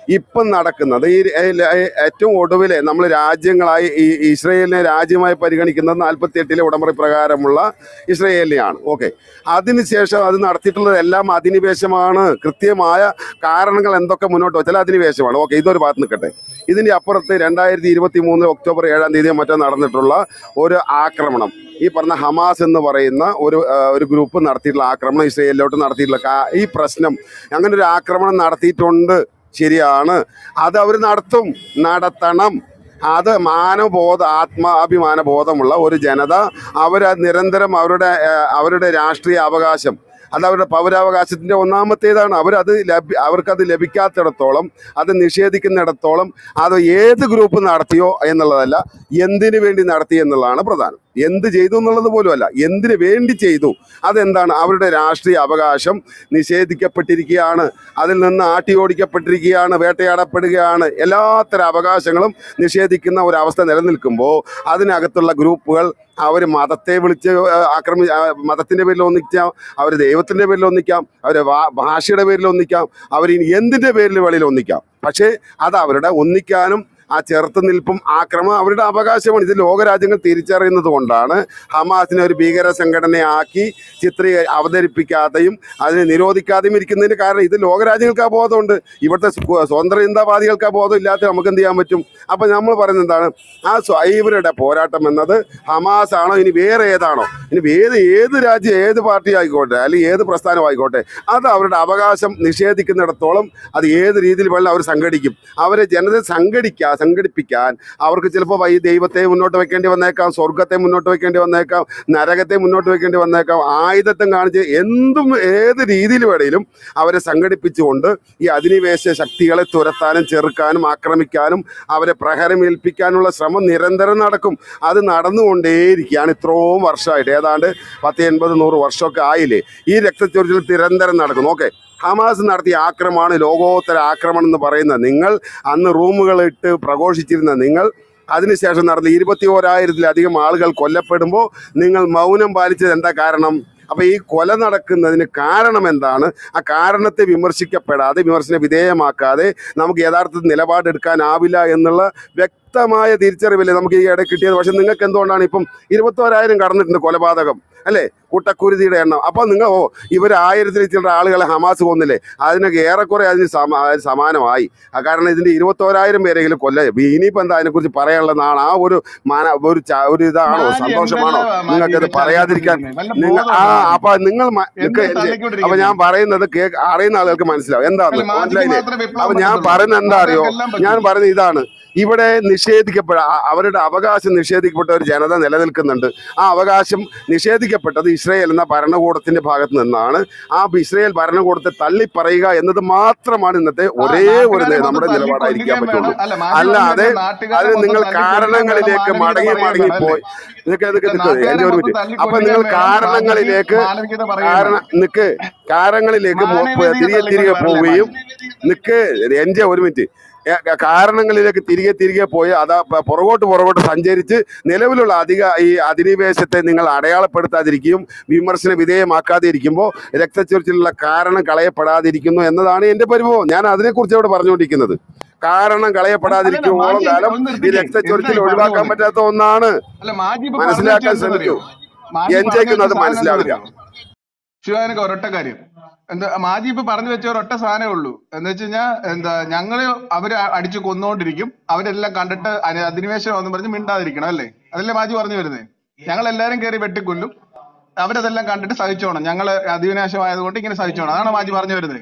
ഇപ്പം നടക്കുന്നത് ഈ ഏ- ഏ- ഏറ്റവും ഒടുവിലെ നമ്മൾ രാജ്യങ്ങളായി ഈ ഇസ്രയേലിനെ രാജ്യമായി പരിഗണിക്കുന്നത് നാൽപ്പത്തി എട്ടിലെ ഉടമ്പടി പ്രകാരമുള്ള ഇസ്രയേലിനെയാണ്. ഓക്കെ, അതിനുശേഷം അത് നടത്തിയിട്ടുള്ളത് എല്ലാം അധിനിവേശമാണ്. കൃത്യമായ കാരണങ്ങൾ എന്തൊക്കെ മുന്നോട്ട് വെച്ചാൽ അധിനിവേശമാണ്. ഓക്കെ, ഇതൊരു ഭാഗത്ത് നിൽക്കട്ടെ. ഇതിൻ്റെ അപ്പുറത്ത് രണ്ടായിരത്തി ഇരുപത്തി മൂന്ന് ഒക്ടോബർ ഏഴാം തീയതി മറ്റോ നടന്നിട്ടുള്ള ഒരു ആക്രമണം, ഈ പറഞ്ഞ ഹമാസ് എന്ന് പറയുന്ന ഒരു ആ, ഒരു ഗ്രൂപ്പ് നടത്തിയിട്ടുള്ള ആക്രമണം, ഇസ്രയേലിലോട്ട് നടത്തിയിട്ടുള്ള കാ- ഈ പ്രശ്നം, അങ്ങനെ ഒരു ആക്രമണം നടത്തിയിട്ടുണ്ട്, ശരിയാണ്. അത് അവർ നടത്തും, നടത്തണം. അത് മാനവബോധ ആത്മാഭിമാന ബോധമുള്ള ഒരു ജനത, അവർ നിരന്തരം അവരുടെ ആ, അവരുടെ രാഷ്ട്രീയ അവകാശം, അത് അവരുടെ പൗരാവകാശത്തിൻ്റെ ഒന്നാമത്തേതാണ്. അവരത് ലഭ്യ അവർക്കത് ലഭിക്കാത്തിടത്തോളം, അത് നിഷേധിക്കുന്നിടത്തോളം, അത് ഏത് ഗ്രൂപ്പ് നടത്തിയോ എന്നുള്ളതല്ല, എന്തിനു വേണ്ടി നടത്തി എന്നുള്ളതാണ് പ്രധാനം. എന്ത് ചെയ്തു എന്നുള്ളത് പോലുമല്ല, എന്തിനു വേണ്ടി ചെയ്തു. അതെന്താണ്? അവരുടെ രാഷ്ട്രീയ അവകാശം നിഷേധിക്കപ്പെട്ടിരിക്കുകയാണ്, അതിൽ നിന്ന് ആട്ടി ഓടിക്കപ്പെട്ടിരിക്കുകയാണ്, വേട്ടയാടപ്പെടുകയാണ്. എല്ലാത്തരം അവകാശങ്ങളും നിഷേധിക്കുന്ന ഒരവസ്ഥ നിലനിൽക്കുമ്പോൾ അതിനകത്തുള്ള ഗ്രൂപ്പുകൾ അവർ മതത്തെ വിളിച്ച് ആക്രമി മതത്തിൻ്റെ പേരിൽ ഒന്നിക്കാം, അവർ ദൈവത്തിൻ്റെ പേരിൽ ഒന്നിക്കാം, അവർ ഭാഷയുടെ പേരിൽ ഒന്നിക്കാം, അവർ ഇനി എന്തിൻ്റെ പേരിൽ വെളിയിൽ ഒന്നിക്കാം. പക്ഷേ അത് അവരുടെ ഒന്നിക്കാനും ആ ചെറുത്തുനിൽപ്പും ആക്രമണം അവരുടെ അവകാശമാണ്. ഇത് ലോകരാജ്യങ്ങൾ തിരിച്ചറിയുന്നത് കൊണ്ടാണ് ഹമാസിനെ ഒരു ഭീകര സംഘടനയാക്കി ചിത്രീക അവതരിപ്പിക്കാതെയും അതിനെ നിരോധിക്കാതെയും ഇരിക്കുന്നതിന് കാരണം. ഇത് ലോകരാജ്യങ്ങൾക്ക് ആ ബോധമുണ്ട്, ഇവിടുത്തെ സ്വ- സ്വതന്ത്ര ചിന്താവാദികൾക്ക് ആ ബോധം ഇല്ലാത്ത നമുക്ക് എന്ത് ചെയ്യാൻ പറ്റും? അപ്പം നമ്മൾ പറയുന്നത് എന്താണ്? ആ സ്വ- ഇവരുടെ പോരാട്ടം എന്നത് ഹമാസ് ആണോ ഇനി വേറെ ഏതാണോ, ഇനി ഏത് ഏത് രാജ്യം ഏത് പാർട്ടി ആയിക്കോട്ടെ അല്ലെങ്കിൽ ഏത് പ്രസ്ഥാനം ആയിക്കോട്ടെ, അത് അവരുടെ അവകാശം നിഷേധിക്കുന്നിടത്തോളം അത് ഏത് രീതിയിൽ വേണമെങ്കിലും അവർ സംഘടിക്കും. അവരെ ജനത സംഘടിക്കാൻ സംഘടിപ്പിക്കാൻ അവർക്ക് ചിലപ്പോൾ ഈ ദൈവത്തെ മുന്നോട്ട് വെക്കേണ്ടി വന്നേക്കാം, സ്വർഗത്തെ മുന്നോട്ട് വെക്കേണ്ടി വന്നേക്കാം, നരകത്തെ മുന്നോട്ട് വെക്കേണ്ടി വന്നേക്കാം. ആയുധത്വം കാണിച്ച് എന്തും ഏത് രീതിയിൽ വേണേലും അവരെ സംഘടിപ്പിച്ചുകൊണ്ട് ഈ അധിനിവേശ ശക്തികളെ തുരത്താനും ചെറുക്കാനും ആക്രമിക്കാനും അവരെ പ്രഹരമേൽപ്പിക്കാനുള്ള ശ്രമം നിരന്തരം നടക്കും. അത് നടന്നുകൊണ്ടേയിരിക്കുകയാണ് ഇത്രയും വർഷമായിട്ട്, ഏതാണ്ട് പത്ത് എൺപത് നൂറ് വർഷമൊക്കെ ആയില്ലേ. ഈ രക്തച്ചൊരിച്ചിൽ നിരന്തരം നടക്കുന്നു. ഓക്കെ, ഹമാസ് നടത്തിയ ആക്രമണമാണ് ലോകോത്തര ആക്രമണം എന്ന് പറയുന്നത്. നിങ്ങൾ അന്ന് റൂമുകളിട്ട് പ്രഘോഷിച്ചിരുന്ന നിങ്ങൾ, അതിനുശേഷം നടന്ന ഇരുപത്തി ഓരായിരത്തിലധികം ആളുകൾ കൊല്ലപ്പെടുമ്പോൾ നിങ്ങൾ മൗനം പാലിച്ചത് എന്താ കാരണം? അപ്പോൾ ഈ കൊല നടക്കുന്നതിന് കാരണം എന്താണ്? ആ കാരണത്തെ വിമർശിക്കപ്പെടാതെ, വിമർശന വിധേയമാക്കാതെ നമുക്ക് യഥാർത്ഥത്തിൽ നിലപാടെടുക്കാനാവില്ല എന്നുള്ള വ്യക്തമായ തിരിച്ചറിവില്ലേ നമുക്ക് ഈ ഇടയിൽ കിട്ടിയത്. പക്ഷെ നിങ്ങൾക്ക് എന്തുകൊണ്ടാണ് ഇപ്പം ഇരുപത്തോരായിരം കടന്നിട്ടുണ്ട് കൊലപാതകം, അല്ലേ, കൂട്ടക്കുരുതിയുടെ എണ്ണം. അപ്പോൾ നിങ്ങൾ ഓ ഇവർ ആയിരത്തിൽ ചില ആളുകളെ ഹമാസ് കൊന്നില്ലേ, അതിനൊക്കെ ഏറെക്കുറെ അതിന് സമ അതിന് സമാനമായി. ആ കാരണം ഇതിൻ്റെ ഇരുപത്തോരായിരം പേരെങ്കിലും കൊല്ല. ഇനിയിപ്പോൾ എന്താ അതിനെക്കുറിച്ച് പറയാനുള്ളതാണ്? ആ ഒരു മാന ഒരു ച- ഒരു ഇതാണോ, മാജി സന്തോഷമാണോ എന്തെല്ലാം മാജി നിങ്ങൾക്കത് വെച്ച് പറയാതിരിക്കാൻ? തള്ളിക്കൊണ്ടിരിക്കുന്നത്? വല്ല നിങ്ങൾ ആ ബോധമുണ്ടോ? അപ്പൊ നിങ്ങൾ മ- നിക്ക് എന്ത് എന്റെ- അപ്പൊ തള്ളിക്കൊണ്ടിരിക്കുന്നത്? ഞാൻ പറയുന്നത് കേക്ക് അറിയുന്ന ആളുകൾക്ക് മനസ്സിലാവും എന്താന്ന്, അല്ല, മാജിക്ക് മനസ്സിലായില്ലേ? മാത്രമേ അപ്പൊ വിപ്ലവം ഞാൻ പറ്റത്തുള്ളൂ, പറയുന്നത് എന്താ അറിയോ? നാട്ടുകാർക്കെല്ലാം ഞാൻ പറ്റും. പറയുന്നത് ഇതാണ്, ഇവിടെ നിഷേധിക്കപ്പെട്ട അ- അവരുടെ അവകാശം നിഷേധിക്കപ്പെട്ട ഒരു ജനത നിലനിൽക്കുന്നുണ്ട്. ആ അവകാശം നിഷേധിക്കപ്പെട്ടത് ഇസ്രയേൽ എന്ന ഭരണകൂടത്തിന്റെ ഭാഗത്ത് നിന്നാണ്. ആ ഇസ്രയേൽ ഭരണകൂടത്തെ തള്ളിപ്പറയുക എന്നത് മാത്രമാണ് ഇന്നത്തെ ആ ഒരേ ഒരു നാട്ടുകാരെ നി- മൊത്തം നമ്മുടെ നിലപാടായിരിക്കാൻ തല്ലിക്കൊല്ലുകയും പറ്റുള്ളൂ. വേണം. അല്ല, മാജി അല്ലാതെ പറഞ്ഞത് നാട്ടുകാരെ അത് മൊത്തം നിങ്ങൾ തല്ലിക്കൊല്ലുകയും വേണം, കാരണങ്ങളിലേക്ക് മാനവികത മടങ്ങി പറയുകയും മടങ്ങി വേണം, അല്ലേ? പോയി നിൽക്കുക നിൽക്കുക അല്ല, നിൽക്കുക എന്റെ നാട്ടുകാരെ ഒരു മൊത്തം മിനിറ്റ്. അപ്പൊ തല്ലിക്കൊല്ലുകയും നിങ്ങൾ വേണം, മാജിക്ക് കാരണങ്ങളിലേക്ക് മാനവികത പറയുകയും കാരണ വേണം. നിക്ക് കാരണങ്ങളിലേക്ക് മോ- മാനവികത തിരികെ തിരികെ തള്ളിക്കൊണ്ട് വരല്ലേ പോവുകയും മാജി? നിക്ക് എന്റെ ഒരു മിനിറ്റ് ഏ, കാരണങ്ങളിലേക്ക് തിരികെ തിരികെ പോയി അതാ പ- പുറകോട്ട് പുറകോട്ട് സഞ്ചരിച്ച് നിലവിലുള്ള അധിക ഈ അധിനിവേശത്തെ നിങ്ങൾ അടയാളപ്പെടുത്താതിരിക്കുകയും വിമർശന വിധേയമാക്കാതെ ഇരിക്കുമ്പോൾ രക്തച്ചൊരിച്ചിലുള്ള കാരണം കളയപ്പെടാതിരിക്കുന്നു എന്നതാണ് എൻ്റെ പരിഭവം. ഞാൻ അതിനെക്കുറിച്ച് ഇവിടെ പറഞ്ഞുകൊണ്ടിരിക്കുന്നത്. കാരണം അല്ലല്ല, കളയപ്പെടാതിരിക്കുവോളം മാജി കാലം ഒന്ന് ഈ നിർത്തിക്കേ. എന്താ രക്തച്ചൊരിച്ചിൽ ഈ പറഞ്ഞു ഒഴിവാക്കാൻ പോകുന്നത്? പറ്റാത്ത ഒന്നാണ്. അല്ല, മാജി ഇപ്പൊ പറഞ്ഞു മനസ്സിലാക്കാൻ വെച്ച ശ്രമിക്കൂ. എന്താണെന്നറിയോ? മാജി പറഞ്ഞു എൻജയ്ക്കൊന്നും വെച്ച അത് സാധനം മനസ്സിലാവില്ല. എന്താണെന്നറിയോ? ശിവാനക്ക് ഒരൊറ്റ കാര്യം എന്താ, മാജി ഇപ്പൊ പറഞ്ഞു വെച്ച ഒരൊറ്റ സാധനമേ ഉള്ളൂ. എന്ന് വെച്ച് കഴിഞ്ഞാൽ എന്താ, ഞങ്ങള് അവര് അടിച്ചു കൊന്നുകൊണ്ടിരിക്കും, അവരെല്ലാം കണ്ടിട്ട് അന- അധിനിവേശം എന്ന് പറഞ്ഞ് മിണ്ടാതിരിക്കണം, അല്ലേ? അതല്ലേ മാജി പറഞ്ഞു വരുന്നത്? ഞങ്ങൾ എല്ലാരും കയറി വെട്ടിക്കൊല്ലും, അവരതെല്ലാം കണ്ടിട്ട് സഹിച്ചോണം, ഞങ്ങള് അധിനിവേശമായതുകൊണ്ട് ഇങ്ങനെ സഹിച്ചോണം, അതാണ് മാജി പറഞ്ഞു വരുന്നത്.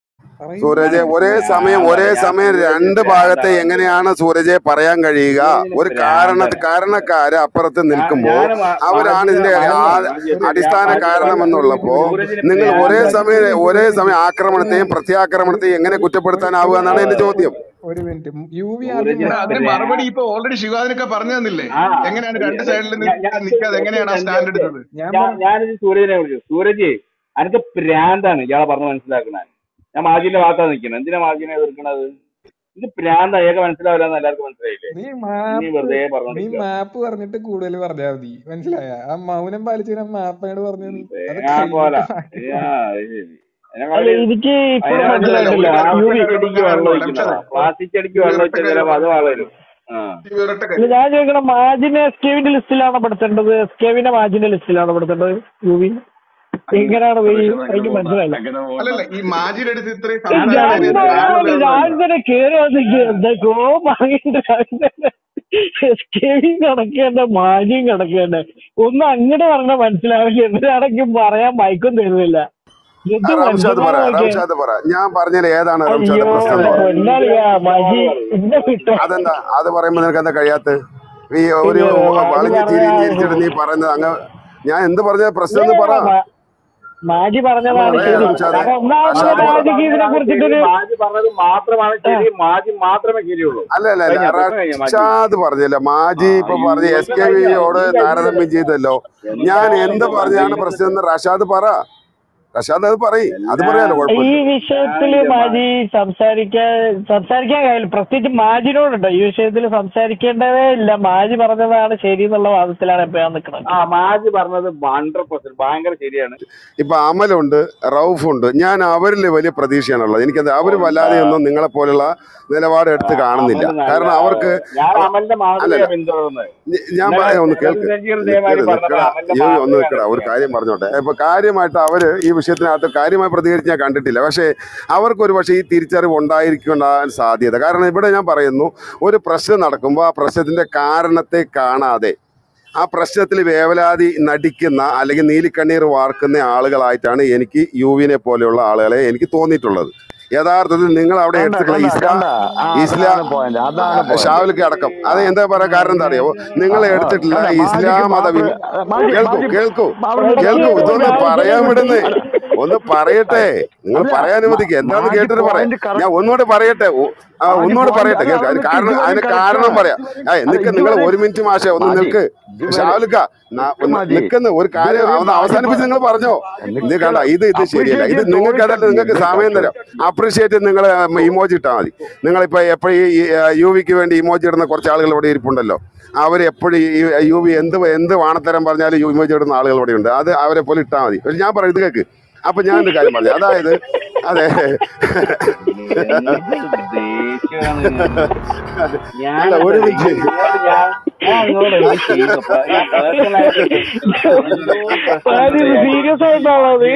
സൂരജെ ഒരേ സമയം ഒരേ സമയം രണ്ട് ഭാഗത്തെ എങ്ങനെയാണ് സൂരജെ പറയാൻ കഴിയുക? ഒരു കാരണ കാരണക്കാര് അപ്പുറത്ത് നിൽക്കുമ്പോൾ അവരാണ് ഇതിന്റെ ആ- അടിസ്ഥാന കാരണം എന്നുള്ളപ്പോ നിങ്ങൾ ഒരേ സമയം ഒരേ സമയം ആക്രമണത്തെയും പ്രത്യാക്രമണത്തെയും എങ്ങനെ കുറ്റപ്പെടുത്താനാവുക എന്നാണ് എന്റെ ചോദ്യം. ഒരു മിനിറ്റ് യു വി സൂരജ് ആദ്യം അതിന് പറഞ്ഞു. മറുപടി ഇപ്പൊ ഓൾറെഡി ശിവാദിനൊക്കെ പറഞ്ഞു തന്നില്ലേ, ആ എങ്ങനെയാണ് രണ്ട് സൈഡിൽ ഞാൻ- ഞാൻ- നിൽക്കാതെ എങ്ങനെയാണ് ആ സ്റ്റാൻഡ് എടുത്തത്. ഞാൻ ഞാൻ പറ- ഞാനിത് സൂരജിനെ വിളിച്ചു. സൂരജ് അനക്ക് പ്രാന്താണ് ഇയാളെ പറഞ്ഞ് മനസ്സിലാക്കണേ. ഞാൻ മാജിന്റെ ഭാഗത്താണ് നിൽക്കുന്നത്. എന്തിനാ മാജിനെ എതിർക്കണത്? ഇത് പ്രാന്ത് അയാൾക്ക് മനസ്സിലാവില്ല എന്ന് എല്ലാവർക്കും മനസ്സിലായില്ലേ? നീ നീ മാപ്പ് വെറുതെ നീ പറഞ്ഞോണ്ടിരിക്കുക. മാപ്പ് പറഞ്ഞിട്ട് കൂടുതൽ പറഞ്ഞാൽ മതി, മനസ്സിലായ? ആ മൗനം പാലിച്ചു മാപ്പാണ് പറഞ്ഞത്. അത് ഞാൻ പോലെ കഴിഞ്ഞിട്ട് ബാക്കി ആ പറ. അത് ശരി. ഞങ്ങൾ അല്ല എനിക്ക് ഇപ്പോഴും അതിനകത്ത് അല്ലല്ല ഒരു മനസ്സിലായിട്ടില്ല കാര്യം യു വി ഒറ്റ പ്ലാസ്റ്റിക് കാര്യം ചെടിക്ക് ഞാൻ വെള്ളം പറഞ്ഞോട്ടെ ഒഴിക്കുന്നതാ. അംഷദേ പ്ലാസ്റ്റിക് ചെടിക്ക് ഈ വെള്ളം ഒരൊറ്റ ഒഴിച്ചാൽ കാര്യം ചിലപ്പോൾ അത് പറഞ്ഞോട്ടെ വളരും. ആ ഈ ഒരൊറ്റ അല്ല കാര്യം ഞാൻ ചോദിക്കണം മാജിനെ എസ് കെവിന്റെ ലിസ്റ്റിലാണോ പെടുത്തേണ്ടത് എസ് കെവിന്റെ മാജിന്റെ ലിസ്റ്റിലാണോ പെടുത്തേണ്ടത് യു വി എങ്ങനെയാണ് ഈ എനിക്ക് മനസ്സിലായില്ല. അല്ലല്ല ഈ മാജിയുടെ അടുത്ത് ഇത്രയും ഏയ് സംസാരിക്കാൻ ഞാൻ ഇതിന് കാരണം വേറൊന്നുമല്ല. ഞാൻ തന്നെ കേറി വന്നിട്ട് എന്തൊക്കെയോ പറഞ്ഞിട്ട് എസ് കെവിയും കിടക്കേണ്ട മാജിയും കിടക്കേണ്ട ഒന്നും അങ്ങോട്ട് പറഞ്ഞാൽ മനസ്സിലാവില്ല എന്തിനാണെങ്കിൽ പറയാൻ മയക്കും തരുന്നില്ല. ആ, എന്ത് റംഷാദ് പറ മനുഷ്യന്മാരെ നോക്കിയേ. റംഷാദ് പറ ഞാൻ പറഞ്ഞാൽ ഏതാണ് റംഷാദ് അയ്യോ പ്രശ്നം എന്ന് എന്റെ പറ. പൊന്നാളിയാ മജി എന്നെ വിട്ടോ. അതെന്താ അത് പറയുമ്പോ നിനക്ക് എന്താ കഴിയാത്ത ഈ ഒരു ഇത് മാജി വളഞ്ഞ പറഞ്ഞ ചിരി ചിരിച്ചിട്ട് നീ പറയുന്നത് അങ്ങ് ഞാൻ എന്ത് പറഞ്ഞ പ്രശ്നം എന്ന് പറ മാജി ഒന്ന് പറഞ്ഞതാണ് പറയാ ശരി. റംഷാദ്. കാരണം ഒന്നാമത് റഷാദ് പറ. മാജിക്ക് ഇതിനെ പറഞ്ഞതാണ് ശരി. കുറിച്ചിട്ടൊരു മാജി പറഞ്ഞത് മാത്രമാണ് ശരി. മാജി മാത്രമേ ശരിയുള്ളൂ. അല്ല അല്ല അല്ല കഴിഞ്ഞ പ്രശ്നം കഴിഞ്ഞ മാജി. റഷാദ് പറഞ്ഞില്ല മാജി ഇപ്പൊ പറഞ്ഞ അയ്യോ എസ് കെ കഴിഞ്ഞ വിയോട് ഇല്ല താരതമ്യം ഇല്ല ചെയ്തല്ലോ. ഞാൻ എന്താണ് എന്ത് ഇത് പറഞ്ഞാണ് മാജി? പ്രശ്നം എന്ന് റഷാദ് പറ. റഷാദ് അത് പറയും അത് പറയാലോ എല്ലാം ഈ കുഴപ്പമില്ല. വിഷയത്തില് ഞാനില്ല മാജി മാജി. സംസാരിക്കാൻ സംസാരിക്കാൻ കഴിയില്ല. പ്രത്യേകിച്ച് മാജിനോടുണ്ടോ ഈ വിഷയത്തിൽ സംസാരിക്കേണ്ടതേ ഇല്ല. മാജി പറഞ്ഞതാണ് ശരി എന്നുള്ള വാദത്തിലാണ് ഇപ്പൊ ഞാൻ നിൽക്കുന്നത്. ആ മാജി പറഞ്ഞത് ഹൺഡ്രഡ് പെർസെന്റ് ഭയങ്കര ശരിയാണ്. ഇപ്പൊ അമലുണ്ട് റൌഫുണ്ട് ഞാൻ അവരിൽ വലിയ പ്രതീക്ഷയാണുള്ളത്. എനിക്കത് അവര് ഉണ്ട്. വല്ലാതെ ഒന്നും നിങ്ങളെ പോലുള്ള നിലപാട് എടുത്ത് കാണുന്നില്ല. അമൽ നല്ല കാരണം അവർക്ക് ഞാൻ അമലിന്റെ മാതൃകയാണ് അല്ലല്ല പിന്തുടർന്നത്. ഞ- ഞാൻ ഇന്നലെ പറയാം ഒന്ന് ഇന്നലെ കേൾക്ക് സജീർ ദേവാരി നിക്കട പറഞ്ഞപ്പോ നിക്കട അമലിന്റെ ഈ ഒന്ന് മാതൃകയാണ് നിക്കട ഒരു എടുത്തത്. കാര്യം പറഞ്ഞോട്ടെ. ഇപ്പൊ കാര്യമായിട്ട് അവര് ഈ വിഷയത്തിനകത്ത് കാര്യമായി പ്രതികരിച്ച് ഞാൻ കണ്ടിട്ടില്ല. പക്ഷേ അവർക്ക് ഒരു പക്ഷേ ഈ തിരിച്ചറിവ് ഉണ്ടായിരിക്കുണ്ടാകാൻ സാധ്യത. കാരണം ഇവിടെ ഞാൻ പറയുന്നു ഒരു പ്രശ്നം നടക്കുമ്പോൾ ആ പ്രശ്നത്തിന്റെ കാരണത്തെ കാണാതെ ആ പ്രശ്നത്തിൽ വേവലാതി നടിക്കുന്ന അല്ലെങ്കിൽ നീലിക്കണ്ണീർ വാർക്കുന്ന ആളുകളായിട്ടാണ് എനിക്ക് യുവിനെ പോലെയുള്ള ആളുകളെ എനിക്ക് തോന്നിയിട്ടുള്ളത്. യഥാർത്ഥത്തിൽ നിങ്ങൾ അവിടെ കണ്ട എടുത്തിട്ടുള്ള കണ്ട ഇസ്ലാം കണ്ട ആ ഇസ്ലാം അതാണ് പോയിന്റ് അതാണ് പോയിന്റ് ഷാവിലേക്ക് അടക്കം അത് എന്താ പറയാ കാരണം എന്താ അറിയാവോ നിങ്ങൾ ആ എടുത്തിട്ടുള്ള കണ്ട മാജിക്ക് ഇസ്ലാം മത മാത്രം മാജി കേൾക്കൂ മാജി കേൾക്കൂ അവിടെ നിന്ന് കേൾക്കൂ കറക്റ്റ് ഇതൊന്ന് ഒരു പറയാൻ ആവശ്യം വിടുന്നേ അല്ല ഒന്ന് പറയട്ടെ നിങ്ങൾ അല്ല പറയാൻ അനുവദിക്കുക എന്താന്ന് മാജി കേട്ടിട്ട് പറയാം. പോയിന്റ് ഞാൻ കറക്റ്റ് ഒന്നുകൂടെ പറയട്ടെ ഓ- ആ മാജി ഒന്നുകൂടെ പോയിന്റ് പറയട്ടെ അല്ല കേൾക്കുക അവിടെ അതിന് കാരണം ഇതുവരെ അതിന് കറക്റ്റ് കാരണം ആണ്. പറയാം. ആ അല്ല നിൽക്ക് നിങ്ങൾ ഇതുവരെ ഒരു മിനിറ്റ് മാഷെ ഒന്ന് മാജി നിൽക്ക് ഇതുവരെ ഷാവുലിക്ക ഒന്ന് മാജി നിൽക്കുന്ന ഒരു കാര്യം ഇതുവരെ ഒന്ന് മാജി അവസാനിപ്പിച്ച് നിങ്ങൾ പറഞ്ഞോ. ഇത് നിക്കട കണ്ട ഇത് ഇത് ശരിയല്ല. അപ്രീഷിയേറ്റ് ഇത് ചെയ്ത് നിങ്ങൾക്ക് ചോദിക്കട്ടെ നിങ്ങൾക്ക് എന്ത് സമയം തരാം. കാര്യം അപ്രീഷിയേറ്റ് നിങ്ങൾ ഇമോജി ഇട്ടാൽ മതി. നിങ്ങളിപ്പോൾ എപ്പോഴും ഈ യു വിക്ക് വേണ്ടി ഇമോജി ഇടുന്ന കുറച്ച് ആളുകൾ ഇവിടെ ഇരിപ്പുണ്ടല്ലോ. അവർ എപ്പോഴും ഈ യു വി എന്ത് എന്ത് വാണത്തരം പറഞ്ഞാലും ഇമോജി ഇടുന്ന ആളുകൾ ഇവിടെ ഉണ്ട്. അത് അവരെ പോലെ ഇട്ടാൽ മതി. പക്ഷെ ഞാൻ പറയും ഇത് കേൾക്ക്. അപ്പൊ ഞാനൊരു കാര്യം പറഞ്ഞു. അതായത് അതെ എന്തൊരു ദേഷ്യമാണ് ഞാൻ അല്ല ഒരു അങ്ങോട്ട് മിനിറ്റ് ഇങ്ങോട്ട് ഞാൻ ഞാൻ അങ്ങോട്ട് എന്ത് ചെയ്തപ്പോ ഞാൻ പേഴ്സണലായിട്ട് മാജി സീരിയസ് ആയിട്ടാണോ അത്?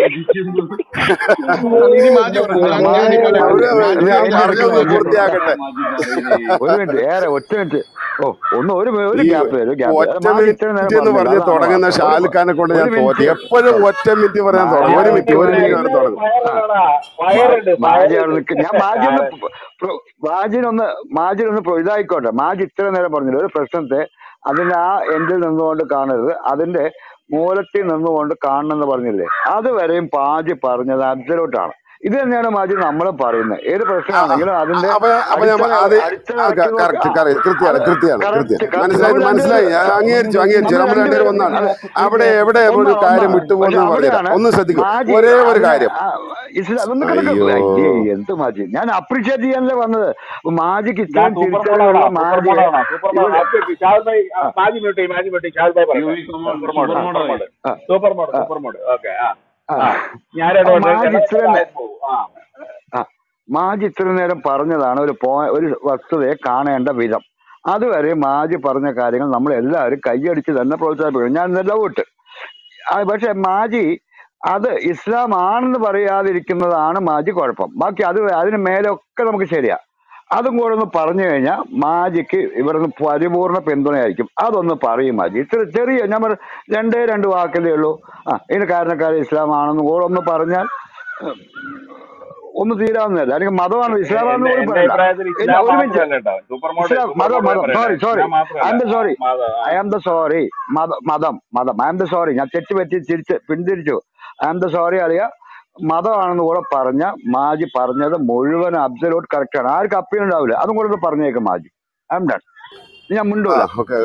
ഇനി മാജി പറഞ്ഞു ഞാൻ ഞാൻ ഇപ്പൊ മാജി ഒരു മാജി ഞാൻ എന്റെ മാജി ഇടയ്ക്ക് പറഞ്ഞൊന്ന് മാജി പൂർത്തിയാക്കട്ടെ. ഒരു മിനിറ്റ് ഏറെ ഒറ്റ മിനിറ്റ് ഓ ഒന്ന് ഒരു ഒരു ഈ ഗ്യാപ്പ് ഒരു ഗ്യാപ്പ് ഒറ്റ മാജി ഇത്ര നേരം മിനിറ്റ് എന്ന് പറഞ്ഞില്ല പറഞ്ഞ് അതാണ് തുടങ്ങുന്ന വാസ്തവം. ഒരു ഷാലുഖാനെ കൊണ്ട് ഒരു ഞാൻ തോറ്റി. മിനിറ്റ് എപ്പോഴും ഒറ്റ മിനിറ്റ് പറയാൻ തുടങ്ങും. ഒരു മാജി മിനിറ്റ് ഒരു മിനിറ്റ് വയറുണ്ട് ആണ് തുടങ്ങും. വയറുണ്ട് മാജി അവിടെ വയറുണ്ട് നിൽക്ക് ഞാൻ മാജി ഒന്ന് മാജിനൊന്ന് മാജിനൊന്ന് പ്രൊ- ഇതായിക്കോട്ടെ. മാജി ഇത്ര നേരം പറഞ്ഞില്ല ഒരു പ്രശ്നത്തെ അതിന്റെ ആ എൻഡിൽ നിന്നുകൊണ്ട് കാണരുത് അതിന്റെ മൂലത്തിൽ നിന്നുകൊണ്ട് കാണണം എന്ന് പറഞ്ഞില്ലേ. അതുവരെയും പാജി പറഞ്ഞത് അബ്സലൂട്ടാണ്. ഇത് തന്നെയാണ് മാജി നമ്മളും പറയുന്നത്. ഏത് ആ, ആ, പ്രശ്നമാണെങ്കിലും അതിന്റെ അപ്പൊ അപ്പൊ ഞാൻ അടിത്തറ അത് അടിത്തറ ആ, ഇറക്കി നോക്കി കറക്റ്റ് ആ കറക്റ്റ് കൃത്യമാണ് അത് കൃത്യമാണ് കറക്റ്റ് കൃത്യം കറക്റ്റ് മനസ്സിലായി നമ്മൾ മനസ്സിലായി രണ്ടുപേരും ഞാൻ അംഗീകരിച്ചു അംഗീകരിച്ചു നമ്മൾ നമ്മൾ രണ്ടുപേരും രണ്ടുപേരും ഒന്നാണ്. അല്ല അവിടെ ഇത് എവിടെ ഒന്നാ ഒരു കാര്യം ഒന്നാണ്. പക്ഷെ വിട്ടുപോകുന്നത് പറഞ്ഞുതരാം. അവിടെയാണ് ഒന്ന് ശ്രദ്ധിക്കും മാജി ഒരേ ഒരു അതിനെ കാര്യം. ആ, ഇസ്ലാം ഒന്ന് കിടക്കും അയ്യോ എന്ത് മാജി ഞാൻ അപ്രീഷിയേറ്റ് ചെയ്യാനല്ലേ വന്നത്. അപ്പൊ മാജിക്ക് ഞാൻ ഇത്രയും സൂപ്പർ തിരിച്ചറിവുള്ള മോഡാണ് സൂപ്പർ മാജിയെ മോഡാണ് സൂപ്പർ മോഡ് ഇവിടെ ഷാൽ ഭായി ആ മാജി മ്യൂട്ടി മാജി മ്യൂട്ടി ഷാൽ ഭായി പറയട്ടെ. സൂപ്പർ മോഡ് ആ സൂപ്പർ മോഡ് ആ സൂപ്പർ മോഡ് ആ സൂപ്പർ മോഡ് ഓക്കെ ആ ആ ആ ഞാൻ അപ്പൊ ഇടപെട്ട് മാജി ഇത്ര ഇടപെട്ട് നേ- പോകും ആ ആ മാജി ഇത്ര നേരം പറഞ്ഞതാണ് ഒരു പോ ഒരു വസ്തുതയെ കാണേണ്ട വിധം. അതുവരെ മാജി പറഞ്ഞ കാര്യങ്ങൾ നമ്മൾ എല്ലാവരും കൈയടിച്ച് തന്നെ പ്രോത്സാഹിപ്പിക്കണം. ഞാൻ ഇന്നെല്ലാം വിട്ട് പക്ഷെ മാജി അത് ഇസ്ലാം ആണെന്ന് പറയാതിരിക്കുന്നതാണ് മാജി കുഴപ്പം. ബാക്കി അത് അതിന് മേലൊക്കെ നമുക്ക് ശരിയാ. അതും കൂടെ ഒന്ന് പറഞ്ഞു കഴിഞ്ഞാൽ മാജിക്ക് ഇവിടുന്ന് പരിപൂർണ പിന്തുണയായിരിക്കും. അതൊന്ന് പറയും മാജി. ഇത്ര ചെറിയ ഞാൻ പറ രണ്ടേ രണ്ട് വാക്കല്ലേ ഉള്ളൂ. ആ ഇതിന് കാരണക്കാരൻ ഇസ്ലാം ആണെന്ന് കൂടെ ഒന്ന് പറഞ്ഞാൽ ഉം, ഒന്ന് തീരാവുന്നതല്ല. അല്ലെങ്കിൽ മതമാണ് ഇസ്ലാമാണെന്ന് എന്റെ കൂടി എന്റെ പറയണ്ട. അഭിപ്രായത്തിൽ ഇല്ല ഇസ്ലാം ഒരു മിനിറ്റ് മാത്രമല്ല കേട്ടോ സൂപ്പർ മോഡ് ഇസ്ലാം സൂപ്പർ മതം മോഡ് മതം പറയട്ടെ സോറി സോറി ഇസ്ലാം ഐ മാത്രമല്ല ആം ദ സോറി മതം ഐ ആം ദ സോറി മത മതം മതം ഐ ആം ദ സോറി ഞാൻ തെറ്റ് പറ്റി തിരിച്ച് പിന്തിരിച്ചു. ഐ ആം ദ സോറി അറിയ മതമാണെന്ന് കൂടെ പറഞ്ഞ മാജി പറഞ്ഞത് മുഴുവൻ അബ്സലൂട്ട് കറക്റ്റ് ആണ്. ആർക്കും അപ്പീൽ ഉണ്ടാവില്ല. അതും കൂടെ ഒന്ന് പറഞ്ഞേക്കും മാജി. I am done. ഞാൻ ആ മിണ്ടൂല. ഓക്കെ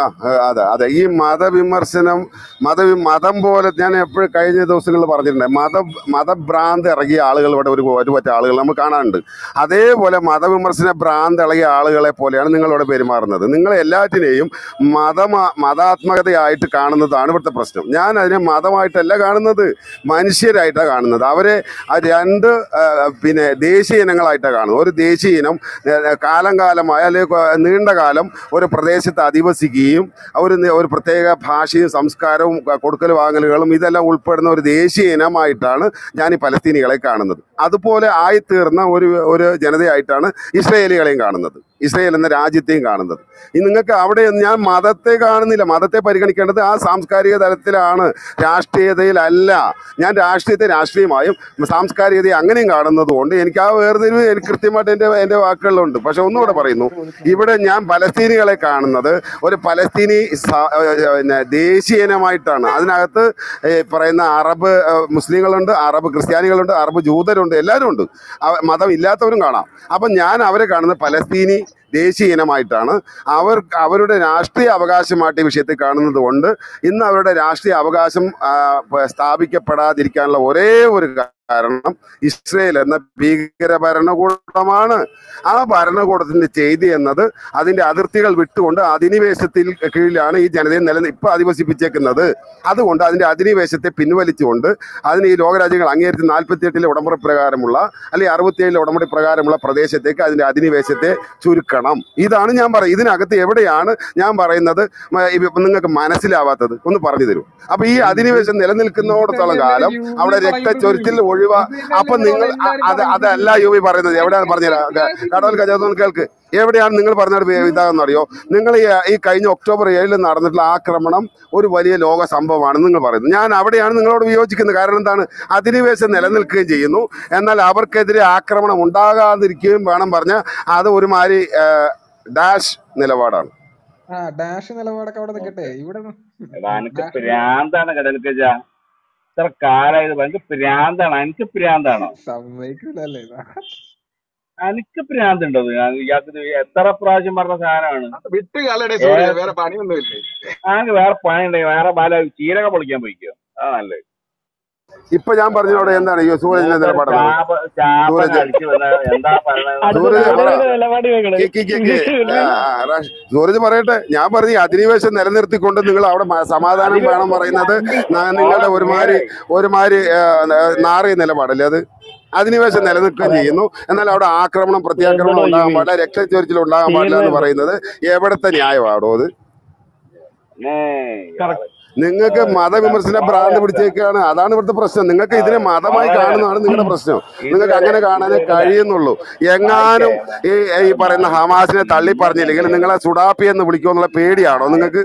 അതെ അതെ ഈ മതവിമർശനം മത മതം പോലെ ഞാൻ എപ്പോഴും കഴിഞ്ഞ ദിവസങ്ങളിൽ പറഞ്ഞിട്ടുണ്ട്. മത മതഭ്രാന്ത് ഇറങ്ങിയ ആളുകൾ ഇവിടെ ഒരു ഒരു പറ്റ ആളുകൾ നമ്മൾ കാണാനുണ്ട്. അതേപോലെ മതവിമർശന ഭ്രാന്ത് ഇളകിയ ആളുകളെ പോലെയാണ് നിങ്ങളിവിടെ പെരുമാറുന്നത്. നിങ്ങൾ എല്ലാറ്റിനെയും മതമ മതാത്മകതയായിട്ട് കാണുന്നതാണ് ഇവിടുത്തെ പ്രശ്നം. ഞാൻ അതിനെ മതമായിട്ടല്ല കാണുന്നത്, മനുഷ്യരായിട്ടാണ് കാണുന്നത്. അവരെ ആ രണ്ട് ആ, പിന്നെ ദേശീയ ഇനങ്ങളായിട്ടാണ് കാണുന്നത്. ഒരു ദേശീയ ഇനം ഏ, കാലം കാലമായ അല്ലെങ്കിൽ നീണ്ട കാലം ഒരു പ്രദേശത്ത് അധിവസിക്കുകയും ഒരു നി- ഒരു പ്രത്യേക ഭാഷയും സംസ്കാരവും ക- കൊടുക്കൽ വാങ്ങലുകളും ഇതെല്ലാം ഉൾപ്പെടുന്ന ഒരു ദേശീയ ഇനമായിട്ടാണ് ഞാൻ ഈ പലസ്തീനികളെ കാണുന്നത്. അതുപോലെ ആയിത്തീർന്ന ഒരു ഒരു ജനതയായിട്ടാണ് ഇസ്രയേലികളെയും കാണുന്നത്, ഇസ്രയേൽ എന്ന രാജ്യത്തെയും കാണുന്നത്. ഈ നിങ്ങൾക്ക് അവിടെ ഞാൻ മതത്തെ കാണുന്നില്ല. മതത്തെ പരിഗണിക്കേണ്ടത് ആ സാംസ്കാരിക തലത്തിലാണ്, രാഷ്ട്രീയതയിലല്ല. ഞാൻ രാഷ്ട്രീയത്തെ രാഷ്ട്രീയമായും സാംസ്കാരികതയെ അങ്ങനെയും കാണുന്നത് കൊണ്ട് എനിക്ക് ആ വേർതിരിവ് എനിക്ക് കൃത്യമായിട്ട് എൻ്റെ എൻ്റെ വാക്കുകളിലുണ്ട്. പക്ഷെ ഒന്നുകൂടെ പറയുന്നു, ഇവിടെ ഞാൻ പലസ്തീനികളെ കാണുന്നത് ഒരു പലസ്തീനി സ- ഏഹ് പിന്നെ ദേശീയ ഇനമായിട്ടാണ്. അതിനകത്ത് ഏഹ് പറയുന്ന അറബ് ഏഹ് മുസ്ലിങ്ങളുണ്ട്, അറബ് ക്രിസ്ത്യാനികളുണ്ട്, അറബ് ജൂതരുണ്ട്, എല്ലാവരും ഉണ്ട്. അവ- മതം ഇല്ലാത്തവരും കാണാം. അപ്പം ഞാൻ അവരെ കാണുന്നത് പലസ്തീനി ദേശീയ ഇനമായിട്ടാണ്. അവർ അവരുടെ രാഷ്ട്രീയ അവകാശമായിട്ട് ഈ വിഷയത്തെ കാണുന്നത് കൊണ്ട് ഇന്ന് അവരുടെ രാഷ്ട്രീയ അവകാശം ആ, പ- സ്ഥാപിക്കപ്പെടാതിരിക്കാനുള്ള ഒരേ ഒരു കാരണം ഇസ്രയേൽ എന്ന ഭീകര ഭരണകൂടമാണ്. ആ ഭരണകൂടത്തിന്റെ ചെയ്തി എന്നത് അതിന്റെ അതിർത്തികൾ വിട്ടുകൊണ്ട് അധിനിവേശത്തിൽ കീഴിലാണ് ഈ ജനതയെ നില ഇപ്പൊ അധിവസിപ്പിച്ചേക്കുന്നത്. അതുകൊണ്ട് അതിന്റെ അധിനിവേശത്തെ പിൻവലിച്ചുകൊണ്ട് അതിന് ഈ ലോകരാജ്യങ്ങൾ അംഗീകരിച്ച് നാൽപ്പത്തി എട്ടിലെ ഉടമ്പടി പ്രകാരമുള്ള അല്ലെങ്കിൽ അറുപത്തിയേഴിലെ ഉടമ്പടി പ്രകാരമുള്ള പ്രദേശത്തേക്ക് അതിന്റെ അധിനിവേശത്തെ ചുരുക്കണം. ഇതാണ് ഞാൻ പറയുന്നത്. ഇതിനകത്ത് എവിടെയാണ് ഞാൻ പറയുന്നത് മ- ഇപ്പൊ നിങ്ങൾക്ക് മനസ്സിലാവാത്തത് ഒന്ന് പറഞ്ഞു തരൂ. അപ്പൊ ഈ അധിനിവേശം നിലനിൽക്കുന്നിടത്തോളം കാലം യു വി അവിടെ പറയുന്നത് രക്തച്ചൊരിച്ചിൽ യു ഒഴിവാ വി അപ്പൊ തന്നെയല്ലേ നിങ്ങൾ ഇവിടെ അ- എല്ലാരും അത് പറയുന്നത്. അതല്ല യു വി പറയുന്നത്. എവിടെയാണ് പറഞ്ഞുതരാം. കടവൽ കജാത്തോന്ന് കേൾക്ക്. എവിടെയാണ് നിങ്ങൾ പറഞ്ഞത് ഇതാണെന്ന് അറിയോ? നിങ്ങൾ ഈ ഈ കഴിഞ്ഞ ഒക്ടോബർ ഏഴിൽ നടന്നിട്ടുള്ള ആക്രമണം ഒരു വലിയ ലോക സംഭവമാണെന്ന് നിങ്ങൾ പറയുന്നു. ഞാൻ അവിടെയാണ് നിങ്ങളോട് വിയോജിക്കുന്നത്. കാരണം എന്താണ്? അധിനിവേശം നിലനിൽക്കുകയും ചെയ്യുന്നു, എന്നാൽ അവർക്കെതിരെ ആക്രമണം ഉണ്ടാകാതിരിക്കുകയും വേണം പറഞ്ഞ അത് ഒരുമാതിരി ഡാഷ് നിലപാടാണ്. ആ ഡാഷ് നിലപാടൊക്കെ അവിടെ നിൽക്കട്ടെ. ഇവിടെ എടാ എനിക്ക് ഡാഷ് പ്രാന്താണ് കടൽക്കജ. ഇത്ര കാലായത് എനിക്ക് പ്രാന്താണ്. എനിക്ക് പ്രാന്താണോ? സമ്മതിക്കൂലല്ലേ ഇതാ. എനിക്ക് പ്രാന്തുണ്ടോ? ഞാൻ ഇയാൾക്ക് ഇത് എത്ര പ്രാവശ്യം പറഞ്ഞ സാധനമാണ്. വിട്ട് കളയുടെ ഏ സൂര്യ, വേറെ പണിയൊന്നുമില്ലേ? ആകെ വേറെ പണി ഉണ്ടെങ്കിൽ വേറെ പല ചീരക പൊളിക്കാൻ പോയിക്കോ. ആ നല്ലത്. ഇപ്പൊ ഞാൻ പറഞ്ഞതോടെ എന്താണ് ഈ സൂരജിന്റെ മൂപ്പര് നിലപാടെന്നത്? ചാപ ചാപ്പ സൂരജ് കഴിച്ചു വന്ന എന്താ പറയണത്? അടുത്ത സൂരജ് പറ. സൂര്യയുടെ നിലപാട് കേൾക്കണേ. കി കി കി കി. ആ, ആ, റാഷ്. സൂരജ് പറയട്ടെ. ഞാൻ പറഞ്ഞു ഈ അധിനിവേശം നിലനിർത്തിക്കൊണ്ട് നിങ്ങൾ അവിടെ മ- സമാധാനം വേണം പറയുന്നത് ന- നിങ്ങളുടെ ഒരുമാതിരി ഒരുമാതിരി ആ, നാറിയ നിലപാടല്ലേ അത്? അധിനിവേശം നിലനിൽക്കുകയും ചെയ്യുന്നു, എന്നാൽ അവിടെ ആക്രമണം പ്രത്യാക്രമണം എന്തോടോ ഉണ്ടാകാൻ യുവി പാടില്ല, രക്തച്ചൊരിച്ചിൽ ഉണ്ടാകാൻ പാടില്ല എന്ന് തീർന്നു. പറയുന്നത് എവിടത്തെ ന്യായമാണോ അത്? കറക്റ്റ്. നിങ്ങൾക്ക് മതവിമർശന ഭ്രാന്ത് പിടിച്ചേക്കാണ്. അതാണ് ഇവിടുത്തെ പ്രശ്നം. നിങ്ങൾക്ക് ഇതിനെ മതമായി കാണുന്നതാണ് നിങ്ങളുടെ പ്രശ്നം. നിങ്ങൾക്ക് അങ്ങനെ കാണാനേ കഴിയുന്നുള്ളൂ. എങ്ങാനും ഈ ഈ പറയുന്ന ഹമാസിനെ തള്ളി പറഞ്ഞില്ലെങ്കിൽ നിങ്ങളെ സുഡാപ്പി എന്ന് വിളിക്കുമെന്നുള്ള പേടിയാണോ നിങ്ങൾക്ക്?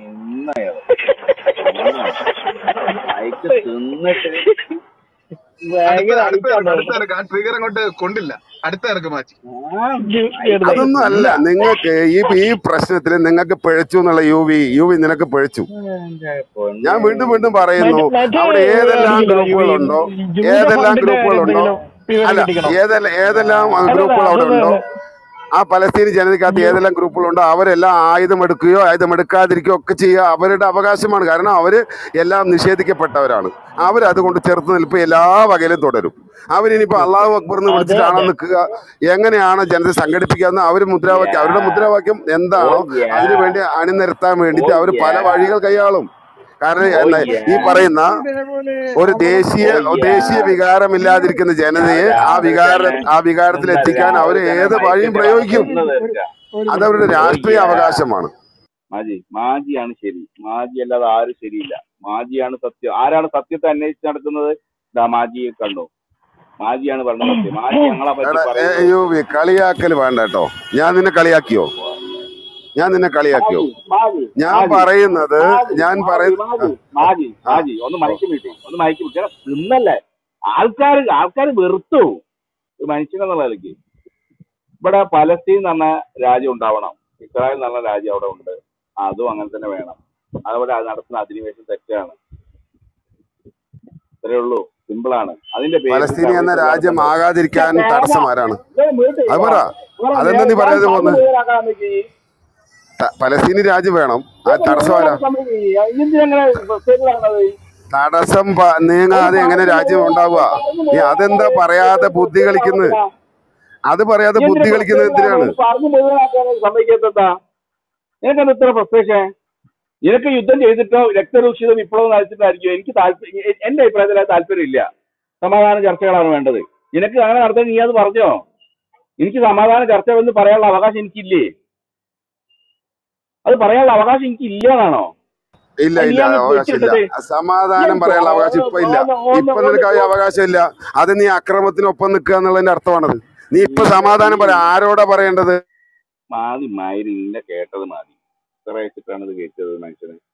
അയക്ക് തിന്നിട്ട് അടുത്ത ഭയങ്കര അടുത്ത ഇറക്ക്, അടിക്കാണ്. അടുത്ത ഇറക്ക്. ആ ട്രിഗർ അങ്ങോട്ട് കൊണ്ടില്ല. അടുത്ത ഇറക്ക് മാറ്റി. ആ എടുത്തേ. അതൊന്നും അല്ല. നിങ്ങൾക്ക് ഈ ഈ പ്രശ്നത്തിൽ നിങ്ങൾക്ക് പിഴച്ചു എന്നുള്ള യു വി യു വി നിനക്ക് പിഴച്ചു. എന്റെ പൊന്നെ. ഞാൻ വീണ്ടും വീണ്ടും പറയുന്നു, മറ്റേ മറ്റേ അവിടെ ഏതെല്ലാം അറിയില്ല യുവി ഗ്രൂപ്പുകളുണ്ടോ ജൂത ഏതെല്ലാം ഫണ്ടിന്റെ ഗ്രൂപ്പുകളുണ്ടോ എന്തെങ്കിലും വിവരം അല്ല കിട്ടിക്കണോ? ഏതെല്ലാം ഏതെല്ലാം അല്ലല്ല ഗ്രൂപ്പുകൾ അവിടെ അതൊന്നും ഉണ്ടോ, അല്ല. ആ പലസ്തീനി ജനതയ്ക്കകത്ത് ജൂ ഏതെല്ലാം ഗ്രൂപ്പുകളുണ്ടോ അവരെല്ലാം ആയുധം എടുക്കുകയോ ആയുധം എടുക്കാതിരിക്കുകയോ ഒക്കെ ചെയ്യുക അവരുടെ അവകാശമാണ്. കാരണം അവർ എല്ലാം നിഷേധിക്കപ്പെട്ടവരാണ്. അവരതുകൊണ്ട് ചെറുത്ത് നിൽപ്പ് എല്ലാ വകയിലും തുടരും. അവരിനിപ്പോൾ അള്ളാഹു അക്ബർ എന്ന് അതെ വിളിച്ചിട്ടാണോ അതെ. നിൽക്കുക, എങ്ങനെയാണ് ജനത സംഘടിപ്പിക്കുക എന്ന് അവർ മുദ്രാവാക്യം അവരുടെ Yeah. മുദ്രാവാക്യം എന്താണോ Oh yeah. അതിനുവേണ്ടി അണിനിരത്താൻ വേണ്ടിയിട്ട് Oh അവർ പല yeah. വഴികൾ കൈയാളും. കാരണം Oh എന്താ ഈ yeah. പറയുന്ന ഇതേപോലെ ഒരു അവിടെ ദേശീയ Oh ദേശീയ yeah. വികാരമില്ലാതിരിക്കുന്ന ജനതയെ ആ രാവിലെ വികാര തന്നെ ആ വികാരത്തിൽ എന്താ എത്തിക്കാൻ അവർ രാവിലെ തന്നെ ഏത് വഴിയും മയക്കിട്ട് പ്രയോഗിക്കും. വന്ന് ഒരു തിന്ന് തീർക്കുക. ഒരു അതവരുടെ മിനിറ്റ് Oh രാഷ്ട്രീയ yeah. അവകാശമാണ്. മാജി മാജിയാണ് ശരി. മാജി അല്ലാതെ ആരും ശരിയില്ല. മാജിയാണ് സത്യം. ആരാണ് സത്യത്തെ അന്വേഷിച്ച് നടക്കുന്നത്? ദാ മാജിയെ കണ്ടു. മാജിയാണ് പറഞ്ഞ സത്യം. മാജി ഞങ്ങളെ പറ്റി എടാ, ഏ, പറയുന്നത് അയ്യോ, വി- കളിയാക്കൽ വേണ്ട കേട്ടോ. ഞാൻ നിന്നെ കളിയാക്കിയോ? ഞാൻ നിന്നെ കളിയാക്കിയോ? മാജി മാജി ഞാൻ മാജി പറയുന്നത് മാജി ഞാൻ മാജി പറയ മാജി മാജി ആ മാജി ഒന്ന് മയക്കി വിട്ടു. ഒന്ന് മയക്കി വിട്ടു. തിന്നല്ലേ ആൾക്കാർ ആൾക്കാർ വെറുത്തു ഒരു മനുഷ്യനെന്നുള്ള നിലയ്ക്ക്. ഇവിടെ പലസ്തീൻ എന്ന് പറഞ്ഞ രാജ്യം ഉണ്ടാവണം. ഇസ്രായേൽ എന്ന് പറഞ്ഞ രാജ്യം അവിടെ ഉണ്ട്. അതും അങ്ങനെ തന്നെ വേണം. അതുപോലെ അത് നടത്തുന്ന അധിനിവേശം തെറ്റാണ്. ഇത്രയേ ഉള്ളൂ. സിമ്പിളാണ്. അതിന്റെ ബേസിസ് പലസ്തീനി അവിടെ എന്ന ഇസ്രായേൽ രാജ്യം തന്നെ. ആകാതിരിക്കാൻ വേണ്ട തടസ്സം ആരാണ്? വീട്ടിൽ അത് പറ. വേറെ അതെന്താ നീ ഞാൻ പറയാതെ പറഞ്ഞു പോന്ന്? മുഴുവനാക്കാൻ ത- പലസ്തീന് രാജ്യം വേണം. അത് ഇതൊക്കെ തടസ്സം ആരാ? മുഴുവനായിട്ട് സമ്മതിക്കുക. ഇതെന്തിനാ പ്രത്യേകമാണത്? തടസ്സം പ- ഒരു നീങ്ങാതെ എങ്ങനെ പറഞ്ഞു രാജ്യം മുഴുവൻ ഉണ്ടാവുക? പറഞ്ഞു നീ അതെന്താ മുഴുവനാക്കാനേ പറയാതെ ഇതൊക്കെ ബുദ്ധി കളിക്കുന്നത്? പ്രത്യേകമാണെന്നില്ല. അത് പറയാതെ നീ ബുദ്ധി എന്തിനാ കളിക്കുന്നത് പ്രത്യേകമാണോ എന്തിനാണ്? ഒരു പറഞ്ഞു മുഴുവനാക്കാൻ സമ്മതിക്കാത്തതാ? നിനക്കെന്താ ഇത്ര ഫ്രസ്ട്രേഷൻ? നിനക്ക് യുദ്ധം ചെയ്തിട്ടോ രക്തരൂക്ഷിത വിപ്ലവം നയിച്ചിട്ടായിരിക്കും. എനിക്ക് താല്പര്യം, എന്റെ അഭിപ്രായത്തിൽ അത് താല്പര്യമില്ല. സമാധാന ചർച്ചകളാണ് വേണ്ടത്. നിനക്ക് അങ്ങനെ നടത്താൻ നീ അത് പറഞ്ഞോ? എനിക്ക് സമാധാന ചർച്ച എന്ന് പറയാനുള്ള അവകാശം എനിക്കില്ലേ? അത് പറയാനുള്ള അവകാശം എനിക്ക് ഇല്ലാതാണോ? ഇല്ല അത് നീ ഇല്ല, ആണ് അവകാശമില്ല. വെച്ചിട്ടത്. സമാധാനം എനിക്ക് പറയാനുള്ള അവകാശം ഇപ്പൊ ഇല്ല. ഒന്ന് ഒന്ന് ഇപ്പൊ ഒന്ന് നിനക്ക് ആ അവകാശം ഇല്ല. അത് നീ അക്രമത്തിനൊപ്പം നിൽക്കുക എന്നുള്ളതിന്റെ അർത്ഥമാണത്. നീ ഇപ്പൊ സമാധാനം പറയാ, ആരോടാ പറയേണ്ടത്? മാതി മാതിരി നിന്നെ കേട്ടത് മാതി. ഇത്ര വെച്ചിട്ടാണ് ഇത് കേട്ടത് മനുഷ്യന്.